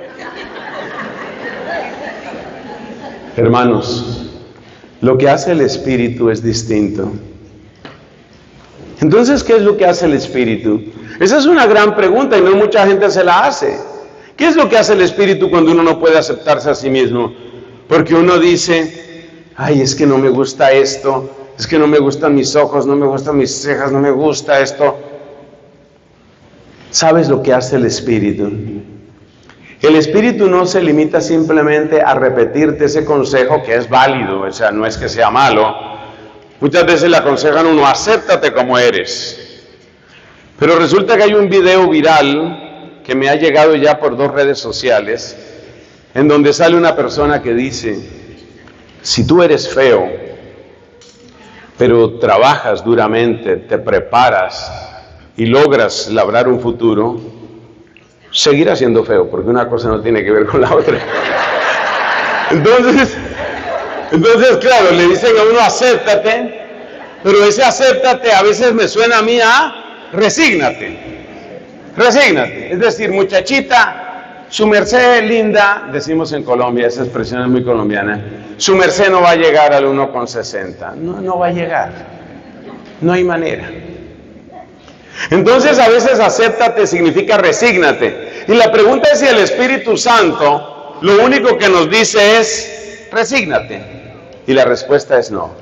Hermanos, lo que hace el Espíritu es distinto. Entonces, ¿qué es lo que hace el Espíritu? Esa es una gran pregunta y no mucha gente se la hace. ¿Qué es lo que hace el Espíritu cuando uno no puede aceptarse a sí mismo? Porque uno dice: ay, es que no me gusta esto, es que no me gustan mis ojos, no me gustan mis cejas, no me gusta esto. ¿Sabes lo que hace el Espíritu? El Espíritu no se limita simplemente a repetirte ese consejo que es válido, o sea, no es que sea malo. Muchas veces le aconsejan a uno: acéptate como eres. Pero resulta que hay un video viral que me ha llegado ya por 2 redes sociales, en donde sale una persona que dice: si tú eres feo, pero trabajas duramente, te preparas y logras labrar un futuro, seguirás siendo feo, porque una cosa no tiene que ver con la otra. Entonces, claro, le dicen a uno: acéptate, pero ese acéptate a veces me suena a mí a resígnate. Es decir, muchachita, su merced linda, decimos en Colombia, esa expresión es muy colombiana, su merced no va a llegar al 1,60, no va a llegar, no hay manera. Entonces a veces acéptate significa resígnate. Y la pregunta es si el Espíritu Santo lo único que nos dice es resígnate. Y la respuesta es no.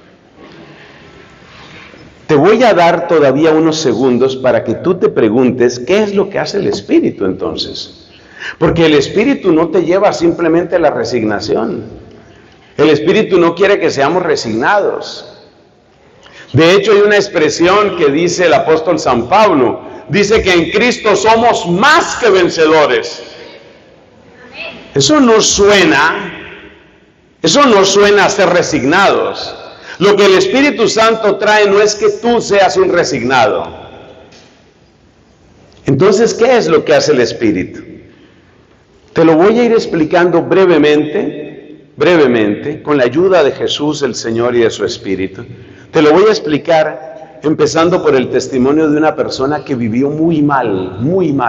Te voy a dar todavía unos segundos para que tú te preguntes qué es lo que hace el Espíritu entonces. Porque el Espíritu no te lleva simplemente a la resignación. El Espíritu no quiere que seamos resignados. De hecho, hay una expresión que dice el apóstol San Pablo. Dice que en Cristo somos más que vencedores. Eso no suena a ser resignados. Lo que el Espíritu Santo trae no es que tú seas un resignado. Entonces, ¿qué es lo que hace el Espíritu? Te lo voy a ir explicando brevemente, con la ayuda de Jesús, el Señor, y de su Espíritu. Te lo voy a explicar empezando por el testimonio de una persona que vivió muy mal.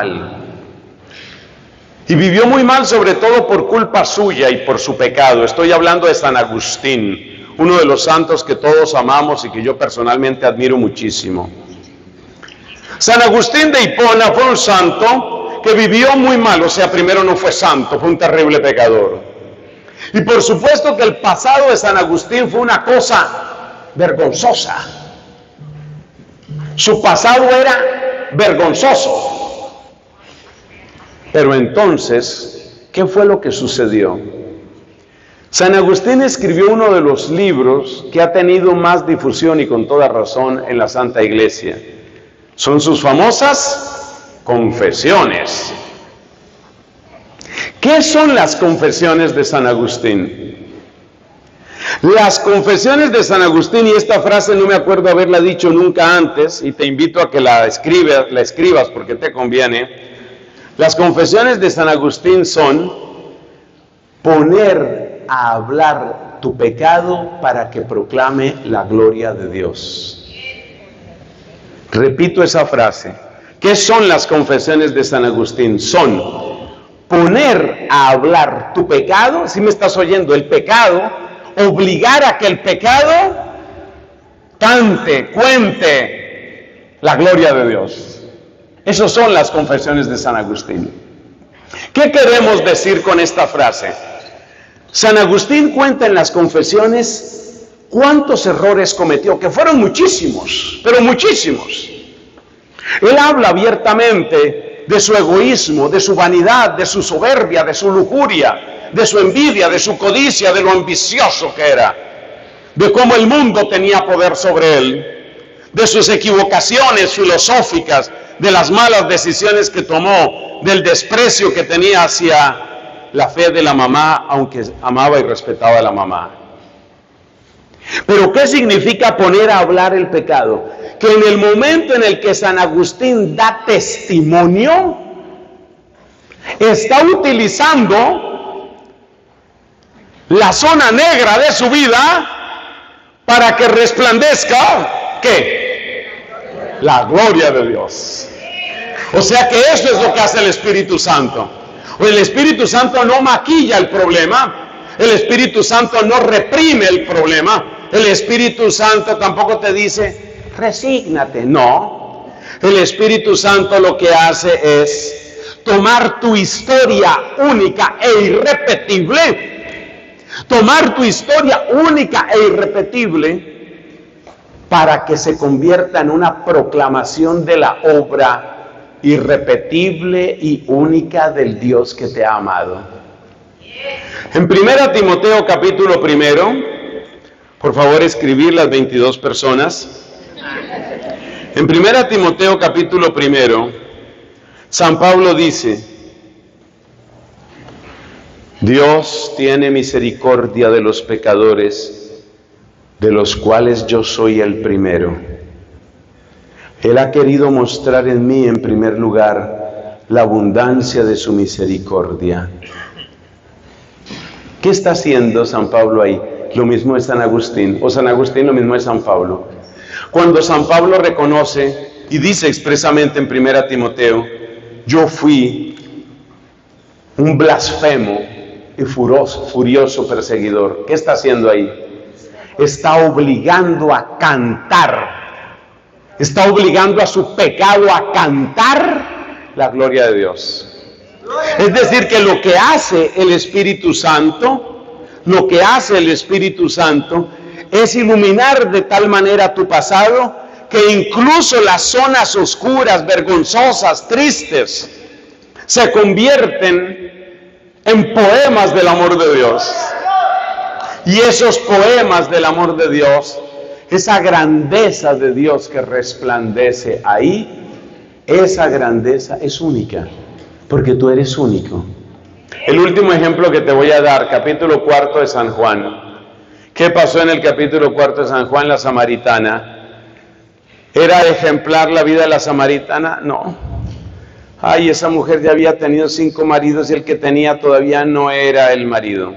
Y vivió muy mal sobre todo por culpa suya y por su pecado. Estoy hablando de San Agustín, uno de los santos que todos amamos y que yo personalmente admiro muchísimo. San Agustín de Hipona fue un santo que vivió muy mal, o sea, primero no fue santo, fue un terrible pecador. Y por supuesto que el pasado de San Agustín fue una cosa vergonzosa. Su pasado era vergonzoso. Pero entonces, ¿qué fue lo que sucedió? San Agustín escribió uno de los libros que ha tenido más difusión y con toda razón en la Santa Iglesia. Son sus famosas confesiones. ¿Qué son las confesiones de San Agustín? Las confesiones de San Agustín, y esta frase no me acuerdo haberla dicho nunca antes, y te invito a que la escribas porque te conviene. Las confesiones de San Agustín son poner a hablar tu pecado para que proclame la gloria de Dios. Repito esa frase. ¿Qué son las confesiones de San Agustín? Son poner a hablar tu pecado, si me estás oyendo, el pecado, obligar a que el pecado cante, cuente la gloria de Dios. Esas son las confesiones de San Agustín. ¿Qué queremos decir con esta frase? San Agustín cuenta en las confesiones cuántos errores cometió, que fueron muchísimos, pero muchísimos. Él habla abiertamente de su egoísmo, de su vanidad, de su soberbia, de su lujuria, de su envidia, de su codicia, de lo ambicioso que era, de cómo el mundo tenía poder sobre él, de sus equivocaciones filosóficas, de las malas decisiones que tomó, del desprecio que tenía hacia la fe de la mamá, aunque amaba y respetaba a la mamá. Pero ¿qué significa poner a hablar el pecado? Que en el momento en el que San Agustín da testimonio, está utilizando la zona negra de su vida para que resplandezca, ¿qué? La gloria de Dios. O sea que eso es lo que hace el Espíritu Santo. El Espíritu Santo no maquilla el problema, el Espíritu Santo no reprime el problema, el Espíritu Santo tampoco te dice, resígnate, no. El Espíritu Santo lo que hace es tomar tu historia única e irrepetible, tomar tu historia única e irrepetible para que se convierta en una proclamación de la obra irrepetible y única del Dios que te ha amado. En 1 Timoteo capítulo 1, por favor escribir las 22 personas. En 1 Timoteo capítulo 1, San Pablo dice: Dios tiene misericordia de los pecadores, de los cuales yo soy el primero. Él ha querido mostrar en mí, en primer lugar, la abundancia de su misericordia. ¿Qué está haciendo San Pablo ahí? Lo mismo es San Agustín, o San Agustín lo mismo es San Pablo. Cuando San Pablo reconoce y dice expresamente en 1 Timoteo, yo fui un blasfemo y furioso perseguidor. ¿Qué está haciendo ahí? Está obligando a cantar. Está obligando a su pecado a cantar la gloria de Dios. Es decir, que lo que hace el Espíritu Santo, es iluminar de tal manera tu pasado que incluso las zonas oscuras, vergonzosas, tristes, se convierten en poemas del amor de Dios. Y esos poemas del amor de Dios, esa grandeza de Dios que resplandece ahí, esa grandeza es única, porque tú eres único. El último ejemplo que te voy a dar, capítulo 4 de San Juan. ¿Qué pasó en el capítulo 4 de San Juan? La samaritana. ¿Era ejemplar la vida de la samaritana? No. Ay, esa mujer ya había tenido 5 maridos y el que tenía todavía no era el marido.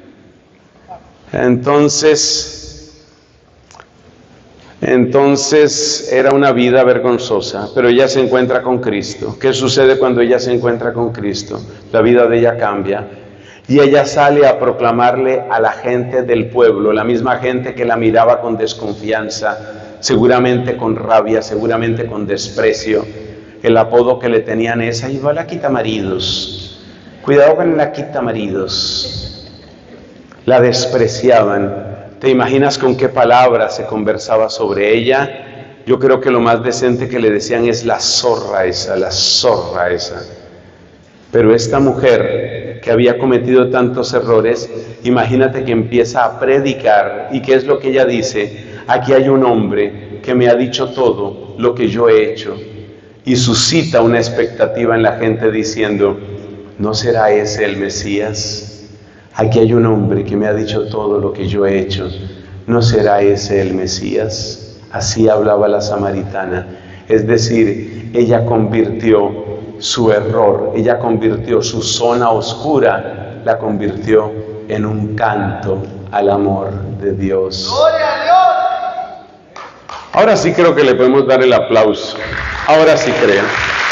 Entonces era una vida vergonzosa, pero ella se encuentra con Cristo. ¿Qué sucede cuando ella se encuentra con Cristo? La vida de ella cambia y ella sale a proclamarle a la gente del pueblo, la misma gente que la miraba con desconfianza, seguramente con rabia, seguramente con desprecio. El apodo que le tenían es: ahí va la quitamaridos, cuidado con la quitamaridos. La despreciaban. ¿Te imaginas con qué palabras se conversaba sobre ella? Yo creo que lo más decente que le decían es la zorra esa, la zorra esa. Pero esta mujer que había cometido tantos errores, imagínate que empieza a predicar. ¿Y qué es lo que ella dice? Aquí hay un hombre que me ha dicho todo lo que yo he hecho. Y suscita una expectativa en la gente diciendo, ¿no será ese el Mesías? Aquí hay un hombre que me ha dicho todo lo que yo he hecho. ¿No será ese el Mesías? Así hablaba la samaritana. Es decir, ella convirtió su error, ella convirtió su zona oscura, la convirtió en un canto al amor de Dios. ¡Gloria a Dios! Ahora sí creo que le podemos dar el aplauso. Ahora sí creo.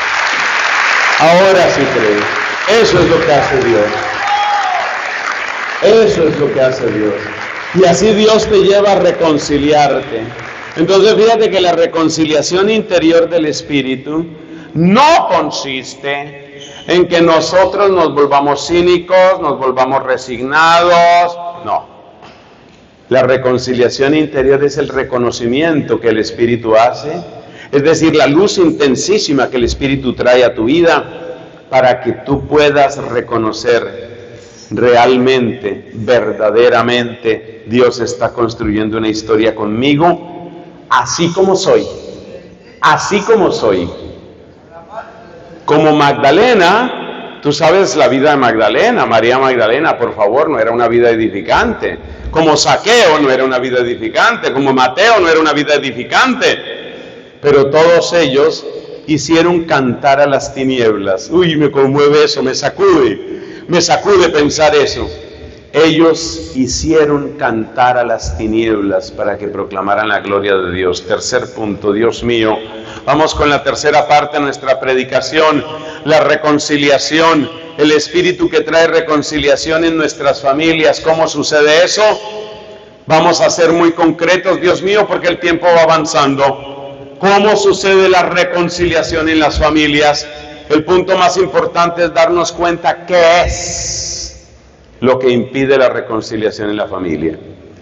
Ahora sí creo. Eso es lo que hace Dios. Eso es lo que hace Dios. Y así Dios te lleva a reconciliarte. Entonces fíjate que la reconciliación interior del Espíritu no consiste en que nosotros nos volvamos cínicos, nos volvamos resignados. No. La reconciliación interior es el reconocimiento que el Espíritu hace, es decir, la luz intensísima que el Espíritu trae a tu vida para que tú puedas reconocer realmente, verdaderamente, Dios está construyendo una historia conmigo, así como soy, así como soy. Como Magdalena, tú sabes la vida de Magdalena, María Magdalena, por favor, no era una vida edificante. Como Zaqueo no era una vida edificante, como Mateo no era una vida edificante. Pero todos ellos hicieron cantar a las tinieblas. Uy, me conmueve eso, me sacude pensar eso. Ellos hicieron cantar a las tinieblas para que proclamaran la gloria de Dios. Tercer punto, Dios mío. Vamos con la tercera parte de nuestra predicación, la reconciliación, el Espíritu que trae reconciliación en nuestras familias. ¿Cómo sucede eso? Vamos a ser muy concretos, Dios mío, porque el tiempo va avanzando. ¿Cómo sucede la reconciliación en las familias? El punto más importante es darnos cuenta qué es lo que impide la reconciliación en la familia.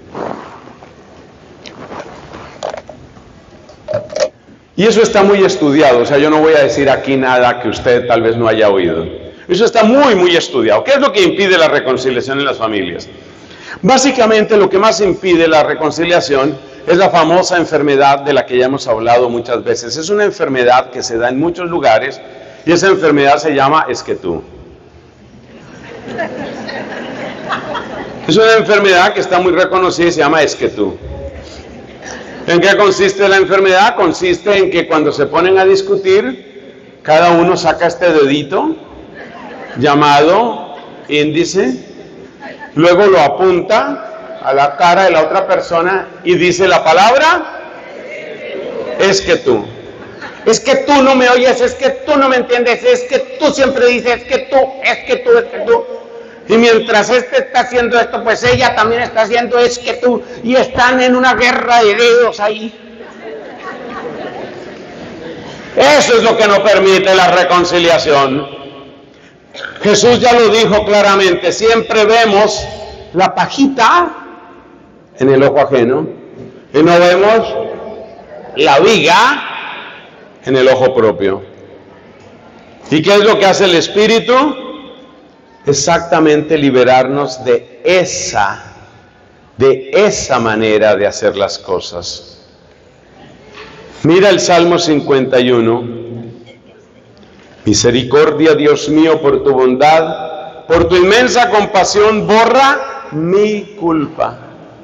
Y eso está muy estudiado, o sea, yo no voy a decir aquí nada que usted tal vez no haya oído. Eso está muy estudiado. ¿Qué es lo que impide la reconciliación en las familias? Básicamente lo que más impide la reconciliación es la famosa enfermedad de la que ya hemos hablado muchas veces. Es una enfermedad que se da en muchos lugares y esa enfermedad se llama esquetú. Es una enfermedad que está muy reconocida y se llama esquetú. ¿En qué consiste la enfermedad? Consiste en que cuando se ponen a discutir, cada uno saca este dedito llamado índice, luego lo apunta a la cara de la otra persona y dice la palabra es que tú. Es que tú no me oyes, es que tú no me entiendes, es que tú siempre dices, es que tú, es que tú, es que tú. Y mientras este está haciendo esto, pues ella también está haciendo es que tú. Y están en una guerra de dedos ahí. Eso es lo que no permite la reconciliación. Jesús ya lo dijo claramente, siempre vemos la pajita en el ojo ajeno y no vemos la viga en el ojo propio. ¿Y qué es lo que hace el Espíritu? Exactamente liberarnos de esa manera de hacer las cosas. Mira el Salmo 51. Misericordia, Dios mío, por tu bondad, por tu inmensa compasión, borra mi culpa.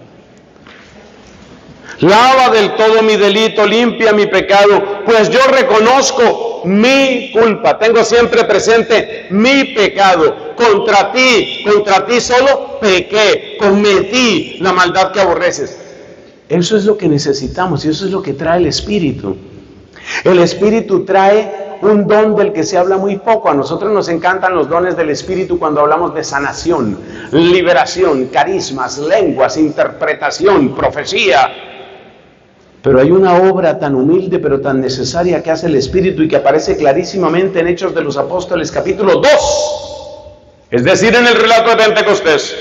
Lava del todo mi delito, limpia mi pecado, pues yo reconozco mi culpa. Tengo siempre presente mi pecado. Contra ti solo pequé, cometí la maldad que aborreces. Eso es lo que necesitamos y eso es lo que trae el Espíritu. El Espíritu trae un don del que se habla muy poco. A nosotros nos encantan los dones del Espíritu cuando hablamos de sanación, liberación, carismas, lenguas, interpretación, profecía. Pero hay una obra tan humilde pero tan necesaria que hace el Espíritu y que aparece clarísimamente en Hechos de los Apóstoles capítulo 2. Es decir, en el relato de Pentecostés.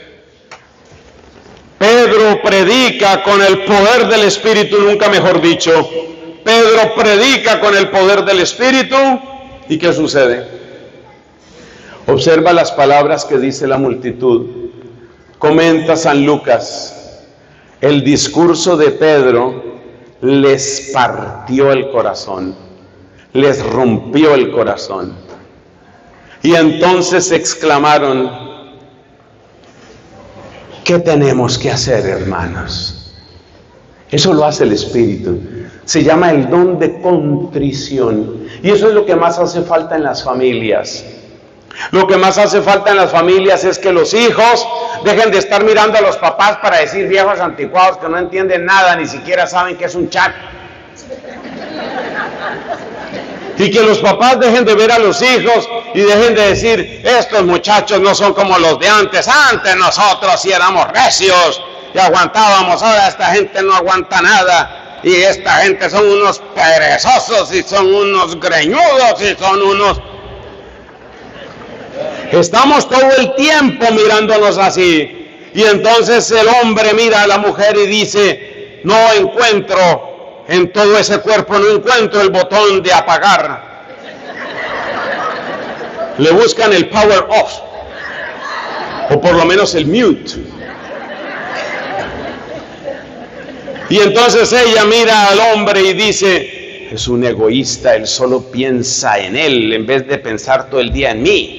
Pedro predica con el poder del Espíritu, nunca mejor dicho. Pedro predica con el poder del Espíritu. ¿Y qué sucede? Observa las palabras que dice la multitud. Comenta San Lucas, el discurso de Pedro les partió el corazón, les rompió el corazón. Y entonces exclamaron, ¿qué tenemos que hacer, hermanos? Eso lo hace el Espíritu. Se llama el don de contrición. Y eso es lo que más hace falta en las familias. Lo que más hace falta en las familias es que los hijos dejen de estar mirando a los papás para decir viejos anticuados que no entienden nada, ni siquiera saben qué es un chat. Y que los papás dejen de ver a los hijos y dejen de decir, estos muchachos no son como los de antes. Antes nosotros sí éramos recios y aguantábamos, ahora esta gente no aguanta nada. Y esta gente son unos perezosos y son unos greñudos y son unos... Estamos todo el tiempo mirándonos así. Y entonces el hombre mira a la mujer y dice, no encuentro en todo ese cuerpo, no encuentro el botón de apagar. Le buscan el power off, o por lo menos el mute. Y entonces ella mira al hombre y dice, es un egoísta, él solo piensa en él en vez de pensar todo el día en mí.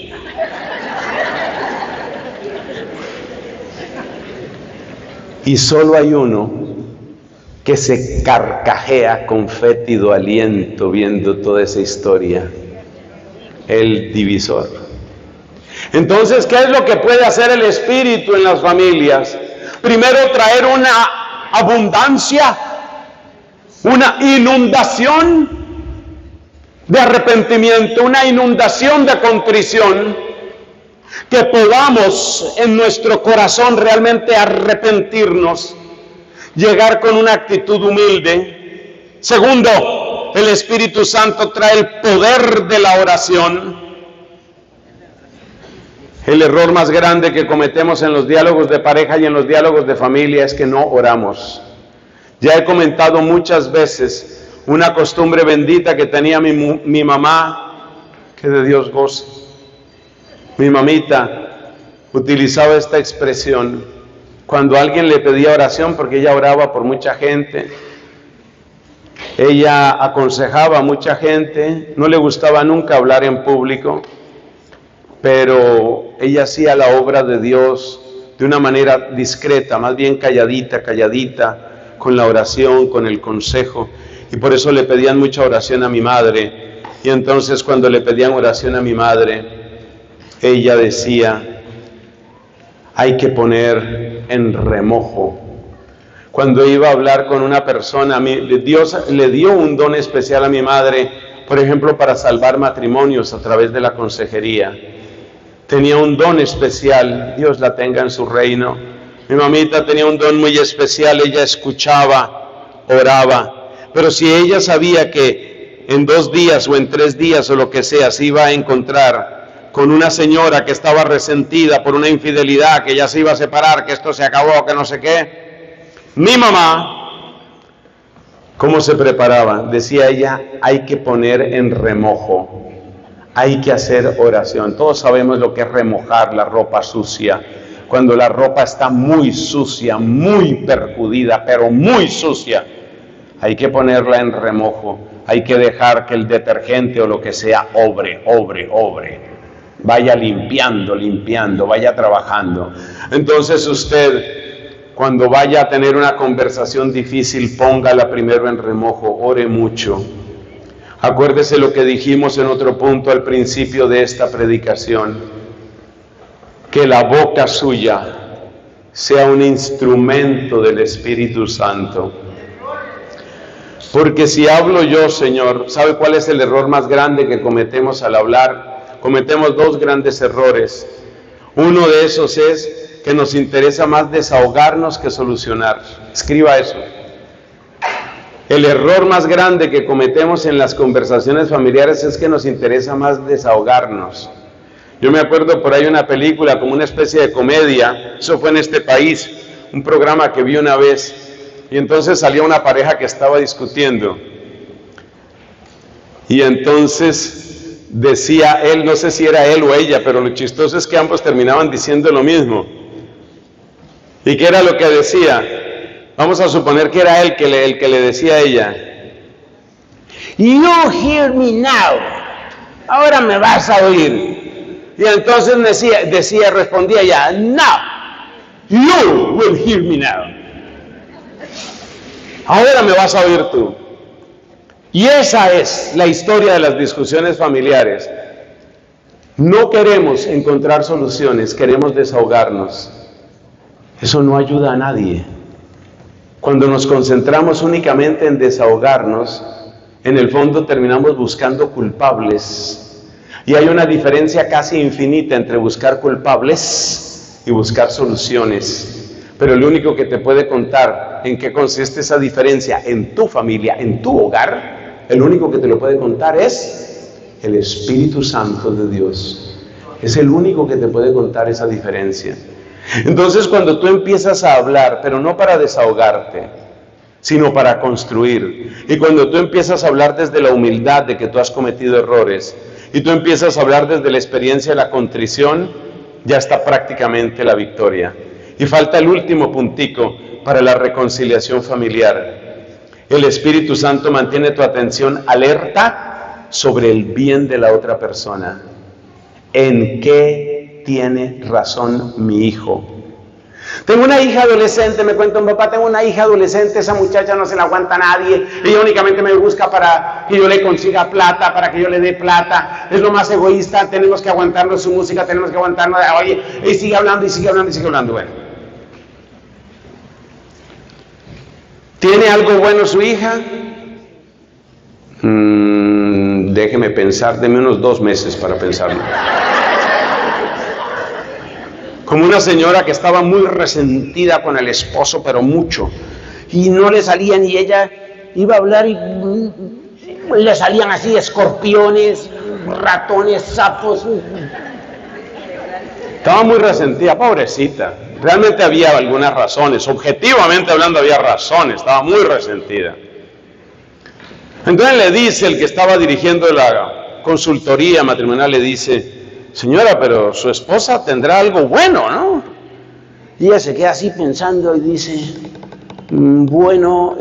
Y solo hay uno que se carcajea con fétido aliento viendo toda esa historia, el divisor. Entonces, ¿qué es lo que puede hacer el Espíritu en las familias? Primero, traer una abundancia, una inundación de arrepentimiento, una inundación de contrición, que podamos en nuestro corazón realmente arrepentirnos, llegar con una actitud humilde. Segundo, el Espíritu Santo trae el poder de la oración. El error más grande que cometemos en los diálogos de pareja y en los diálogos de familia es que no oramos. Ya he comentado muchas veces una costumbre bendita que tenía mi mamá, que de Dios goce. Mi mamita utilizaba esta expresión cuando alguien le pedía oración, porque ella oraba por mucha gente, ella aconsejaba a mucha gente, no le gustaba nunca hablar en público, pero ella hacía la obra de Dios de una manera discreta, más bien calladita, con la oración, con el consejo, y por eso le pedían mucha oración a mi madre. Y entonces cuando le pedían oración a mi madre, ella decía, hay que poner en remojo. Cuando iba a hablar con una persona, Dios le dio un don especial a mi madre, por ejemplo, para salvar matrimonios a través de la consejería. Tenía un don especial, Dios la tenga en su reino. Mi mamita tenía un don muy especial, ella escuchaba, oraba, pero si ella sabía que en 2 días o en 3 días o lo que sea se iba a encontrar con una señora que estaba resentida por una infidelidad, que ya se iba a separar, que esto se acabó, que no sé qué, mi mamá, ¿cómo se preparaba? Decía ella, hay que poner en remojo, hay que hacer oración. Todos sabemos lo que es remojar la ropa sucia. Cuando la ropa está muy sucia, muy perjudida, pero muy sucia, hay que ponerla en remojo. Hay que dejar que el detergente o lo que sea obre. Vaya limpiando, vaya trabajando. Entonces usted, cuando vaya a tener una conversación difícil, póngala primero en remojo, ore mucho. Acuérdese lo que dijimos en otro punto al principio de esta predicación, que la boca suya sea un instrumento del Espíritu Santo. Porque si hablo yo, Señor, ¿sabe cuál es el error más grande que cometemos al hablar? Cometemos 2 grandes errores. Uno de esos es que nos interesa más desahogarnos que solucionar. Escriba eso. El error más grande que cometemos en las conversaciones familiares es que nos interesa más desahogarnos. Yo me acuerdo por ahí una película como una especie de comedia, eso fue en este país, un programa que vi una vez, y entonces salió una pareja que estaba discutiendo. Y entonces decía él, no sé si era él o ella, pero lo chistoso es que ambos terminaban diciendo lo mismo. ¿Y qué era lo que decía? Vamos a suponer que era él el que le decía a ella: "You hear me now", ahora me vas a oír. Y entonces respondía ella: "No, you will hear me now", ahora me vas a oír tú. Y esa es la historia de las discusiones familiares. No queremos encontrar soluciones, queremos desahogarnos. Eso no ayuda a nadie. Cuando nos concentramos únicamente en desahogarnos, en el fondo terminamos buscando culpables. Y hay una diferencia casi infinita entre buscar culpables y buscar soluciones. Pero el único que te puede contar en qué consiste esa diferencia en tu familia, en tu hogar, el único que te lo puede contar es el Espíritu Santo de Dios. Es el único que te puede contar esa diferencia. Entonces, cuando tú empiezas a hablar, pero no para desahogarte, sino para construir, y cuando tú empiezas a hablar desde la humildad de que tú has cometido errores, y tú empiezas a hablar desde la experiencia de la contrición, ya está prácticamente la victoria. Y falta el último puntico para la reconciliación familiar. El Espíritu Santo mantiene tu atención alerta sobre el bien de la otra persona. ¿En qué tiene razón mi hijo? Tengo una hija adolescente, me cuenta un papá, tengo una hija adolescente, esa muchacha no se la aguanta a nadie, ella únicamente me busca para que yo le consiga plata, para que yo le dé plata, es lo más egoísta, tenemos que aguantarnos su música, tenemos que aguantarnos, oye, y sigue hablando, y sigue hablando, y sigue hablando. Bueno, ¿tiene algo bueno su hija? Déjeme pensar, deme unos 2 meses para pensarlo. Como una señora que estaba muy resentida con el esposo, pero mucho, y no le salían, y ella iba a hablar y le salían así escorpiones, ratones, sapos. Estaba muy resentida, pobrecita. Realmente había algunas razones, objetivamente hablando había razones, estaba muy resentida. Entonces le dice el que estaba dirigiendo la consultoría matrimonial, le dice: señora, pero su esposa tendrá algo bueno, ¿no? Y ella se queda así pensando y dice: bueno,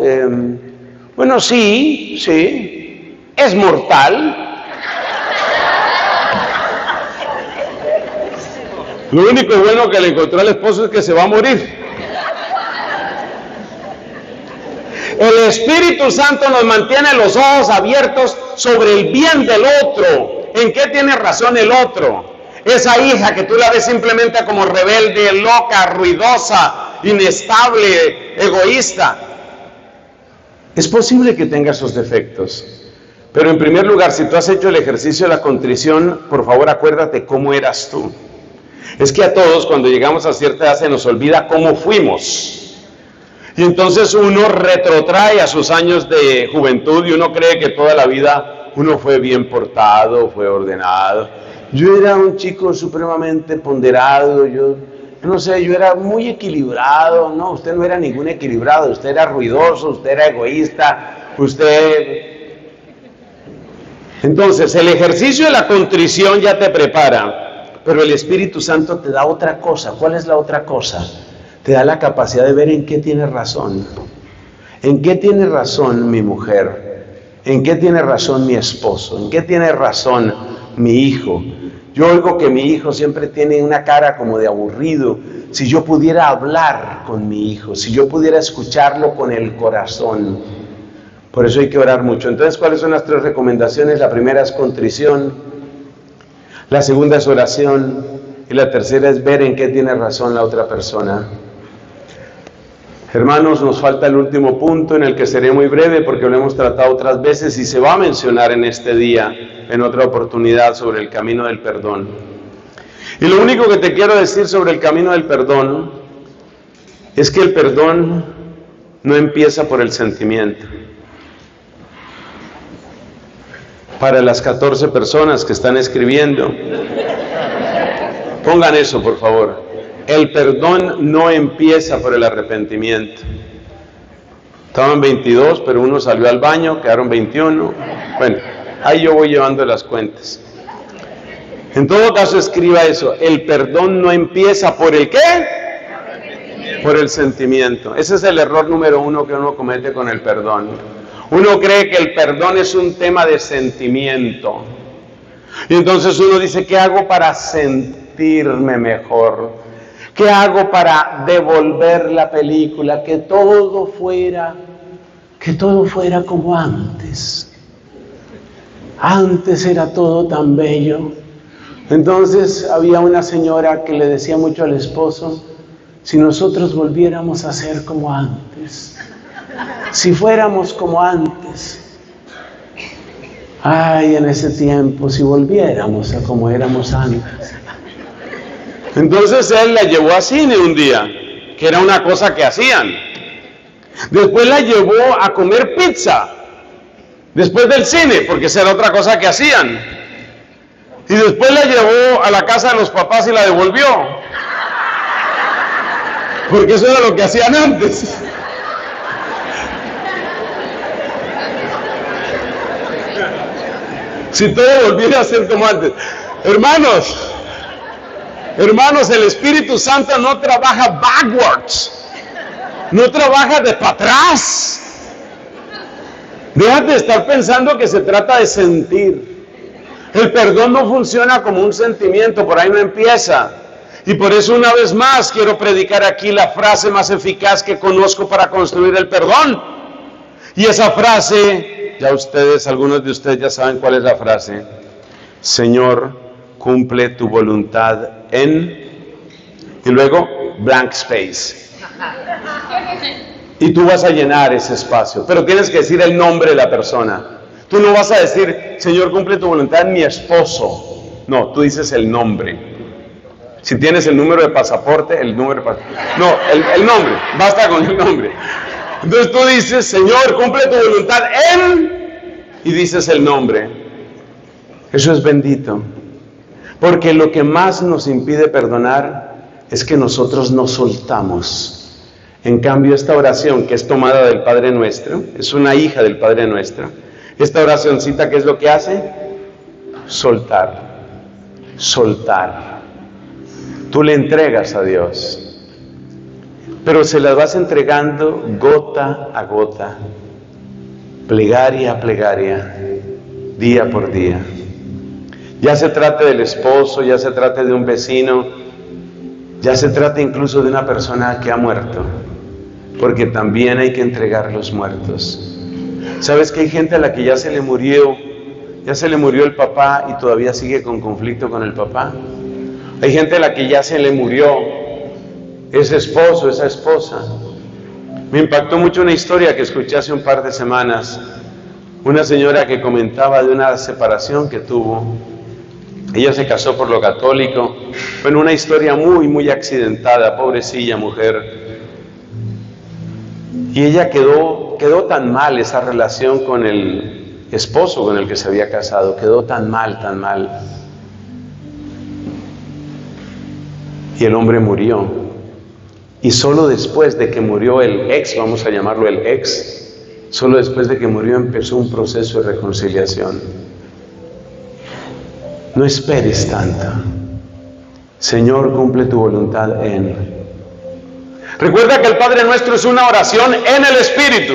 sí, es mortal. Lo único bueno que le encontró al esposo es que se va a morir. El Espíritu Santo nos mantiene los ojos abiertos sobre el bien del otro. ¿En qué tiene razón el otro? Esa hija que tú la ves simplemente como rebelde, loca, ruidosa, inestable, egoísta. Es posible que tenga esos defectos. Pero en primer lugar, si tú has hecho el ejercicio de la contrición, por favor acuérdate cómo eras tú. Es que a todos cuando llegamos a cierta edad se nos olvida cómo fuimos. Y entonces uno retrotrae a sus años de juventud y uno cree que toda la vida uno fue bien portado, fue ordenado. Yo era un chico supremamente ponderado, yo era muy equilibrado. No, usted no era ningún equilibrado, usted era ruidoso, usted era egoísta, Entonces, el ejercicio de la contrición ya te prepara, pero el Espíritu Santo te da otra cosa. ¿Cuál es la otra cosa? Te da la capacidad de ver en qué tiene razón. ¿En qué tiene razón mi mujer? ¿En qué tiene razón mi esposo? ¿En qué tiene razón mi hijo? Yo oigo que mi hijo siempre tiene una cara como de aburrido. Si yo pudiera hablar con mi hijo, si yo pudiera escucharlo con el corazón. Por eso hay que orar mucho. Entonces, ¿cuáles son las 3 recomendaciones? La primera es contrición, la segunda es oración y la tercera es ver en qué tiene razón la otra persona. Hermanos, nos falta el último punto en el que seré muy breve porque lo hemos tratado otras veces y se va a mencionar en este día, en otra oportunidad, sobre el camino del perdón. Y lo único que te quiero decir sobre el camino del perdón es que el perdón no empieza por el sentimiento. Para las 14 personas que están escribiendo, pongan eso, por favor. El perdón no empieza por el arrepentimiento. Estaban 22, pero uno salió al baño, quedaron 21. Bueno, ahí yo voy llevando las cuentas. En todo caso, escriba eso. El perdón no empieza por el ¿qué? Por el sentimiento. Ese es el error número 1 que uno comete con el perdón. Uno cree que el perdón es un tema de sentimiento. Y entonces uno dice, ¿qué hago para sentirme mejor? ¿Qué hago para devolver la película? Que todo fuera como antes. Antes era todo tan bello. Entonces había una señora que le decía mucho al esposo, si nosotros volviéramos a ser como antes, si fuéramos como antes, ay, en ese tiempo, si volviéramos a como éramos antes. Entonces él la llevó a cine un día, que era una cosa que hacían. Después la llevó a comer pizza, después del cine, porque esa era otra cosa que hacían. Y después la llevó a la casa de los papás y la devolvió, porque eso era lo que hacían antes. Si todo volviera a ser como antes. Hermanos, el Espíritu Santo no trabaja backwards, no trabaja de para atrás. Déjate de estar pensando que se trata de sentir. El perdón no funciona como un sentimiento, por ahí no empieza. Y por eso una vez más quiero predicar aquí la frase más eficaz que conozco para construir el perdón. Y esa frase, ya algunos de ustedes ya saben cuál es la frase. Señor, cumple tu voluntad en... Y luego, blank space. Y tú vas a llenar ese espacio, pero tienes que decir el nombre de la persona. Tú no vas a decir, Señor, cumple tu voluntad en mi esposo. No, tú dices el nombre. Si tienes el número de pasaporte, el número de pasaporte. No, el nombre, basta con el nombre. Entonces tú dices, Señor, cumple tu voluntad en... Y dices el nombre. Eso es bendito. Porque lo que más nos impide perdonar es que nosotros no soltamos. En cambio, esta oración que es tomada del Padre Nuestro, es una hija del Padre Nuestro. Esta oracioncita, ¿qué es lo que hace? Soltar. Soltar. Tú le entregas a Dios, pero se las vas entregando gota a gota, plegaria a plegaria, día por día. Ya se trate del esposo, ya se trate de un vecino, ya se trate incluso de una persona que ha muerto, porque también hay que entregar los muertos. ¿Sabes que hay gente a la que ya se le murió el papá y todavía sigue con conflicto con el papá? Hay gente a la que ya se le murió ese esposo, esa esposa. Me impactó mucho una historia que escuché hace un par de semanas. Una señora que comentaba de una separación que tuvo. Ella se casó por lo católico. Fue una historia muy, muy accidentada, pobrecilla mujer. Y ella quedó tan mal esa relación con el esposo con el que se había casado. Quedó tan mal, tan mal. Y el hombre murió. Y solo después de que murió el ex, vamos a llamarlo el ex, solo después de que murió empezó un proceso de reconciliación. No esperes tanto. Señor, cumple tu voluntad en... Recuerda que el Padre Nuestro es una oración en el Espíritu,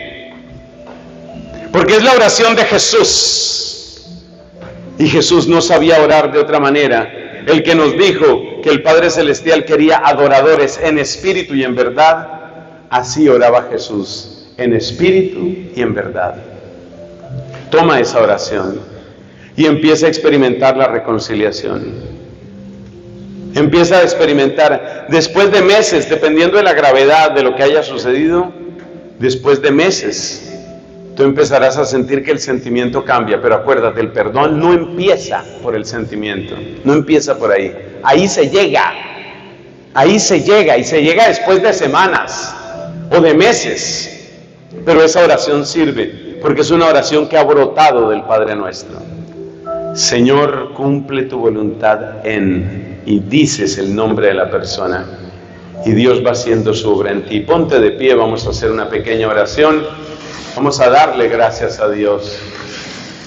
porque es la oración de Jesús. Y Jesús no sabía orar de otra manera. El que nos dijo que el Padre Celestial quería adoradores en espíritu y en verdad, así oraba Jesús, en espíritu y en verdad. Toma esa oración y empieza a experimentar la reconciliación. Empieza a experimentar, después de meses, dependiendo de la gravedad de lo que haya sucedido, después de meses, tú empezarás a sentir que el sentimiento cambia. Pero acuérdate, el perdón no empieza por el sentimiento, no empieza por ahí. Ahí se llega, y se llega después de semanas o de meses. Pero esa oración sirve, porque es una oración que ha brotado del Padre Nuestro. Señor, cumple tu voluntad en... Y dices el nombre de la persona. Y Dios va haciendo su obra en ti. Ponte de pie, vamos a hacer una pequeña oración. Vamos a darle gracias a Dios.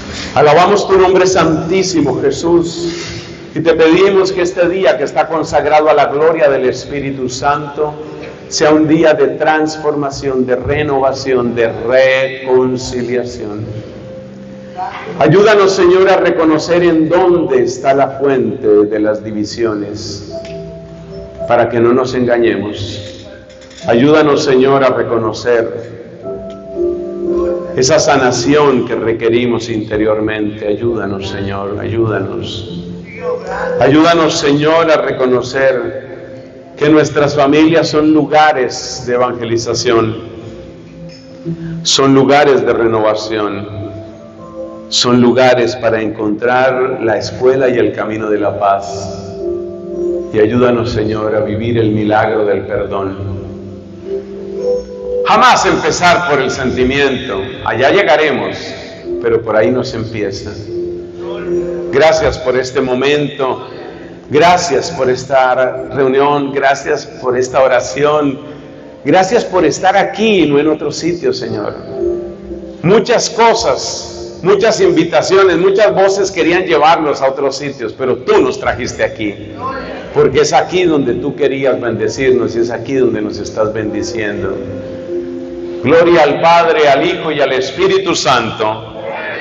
Alabamos tu nombre santísimo, Jesús, y te pedimos que este día que está consagrado a la gloria del Espíritu Santo sea un día de transformación, de renovación, de reconciliación. Ayúdanos, Señor, a reconocer en dónde está la fuente de las divisiones, para que no nos engañemos. Ayúdanos, Señor, a reconocer esa sanación que requerimos interiormente. Ayúdanos, Señor, ayúdanos. Ayúdanos, Señor, a reconocer que nuestras familias son lugares de evangelización, son lugares de renovación, son lugares para encontrar la escuela y el camino de la paz. Y ayúdanos, Señor, a vivir el milagro del perdón. Jamás empezar por el sentimiento, allá llegaremos, pero por ahí nos empieza. Gracias por este momento, gracias por esta reunión, gracias por esta oración, gracias por estar aquí y no en otro sitio, Señor. Muchas cosas, muchas invitaciones, muchas voces querían llevarnos a otros sitios, pero tú nos trajiste aquí, porque es aquí donde tú querías bendecirnos y es aquí donde nos estás bendiciendo. Gloria al Padre, al Hijo y al Espíritu Santo.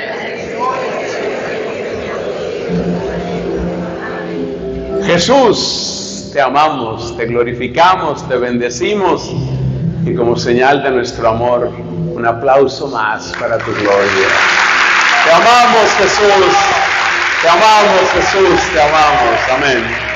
Jesús, te amamos, te glorificamos, te bendecimos y como señal de nuestro amor, un aplauso más para tu gloria. Te amamos, Jesús, te amamos, Jesús, te amamos. Amén.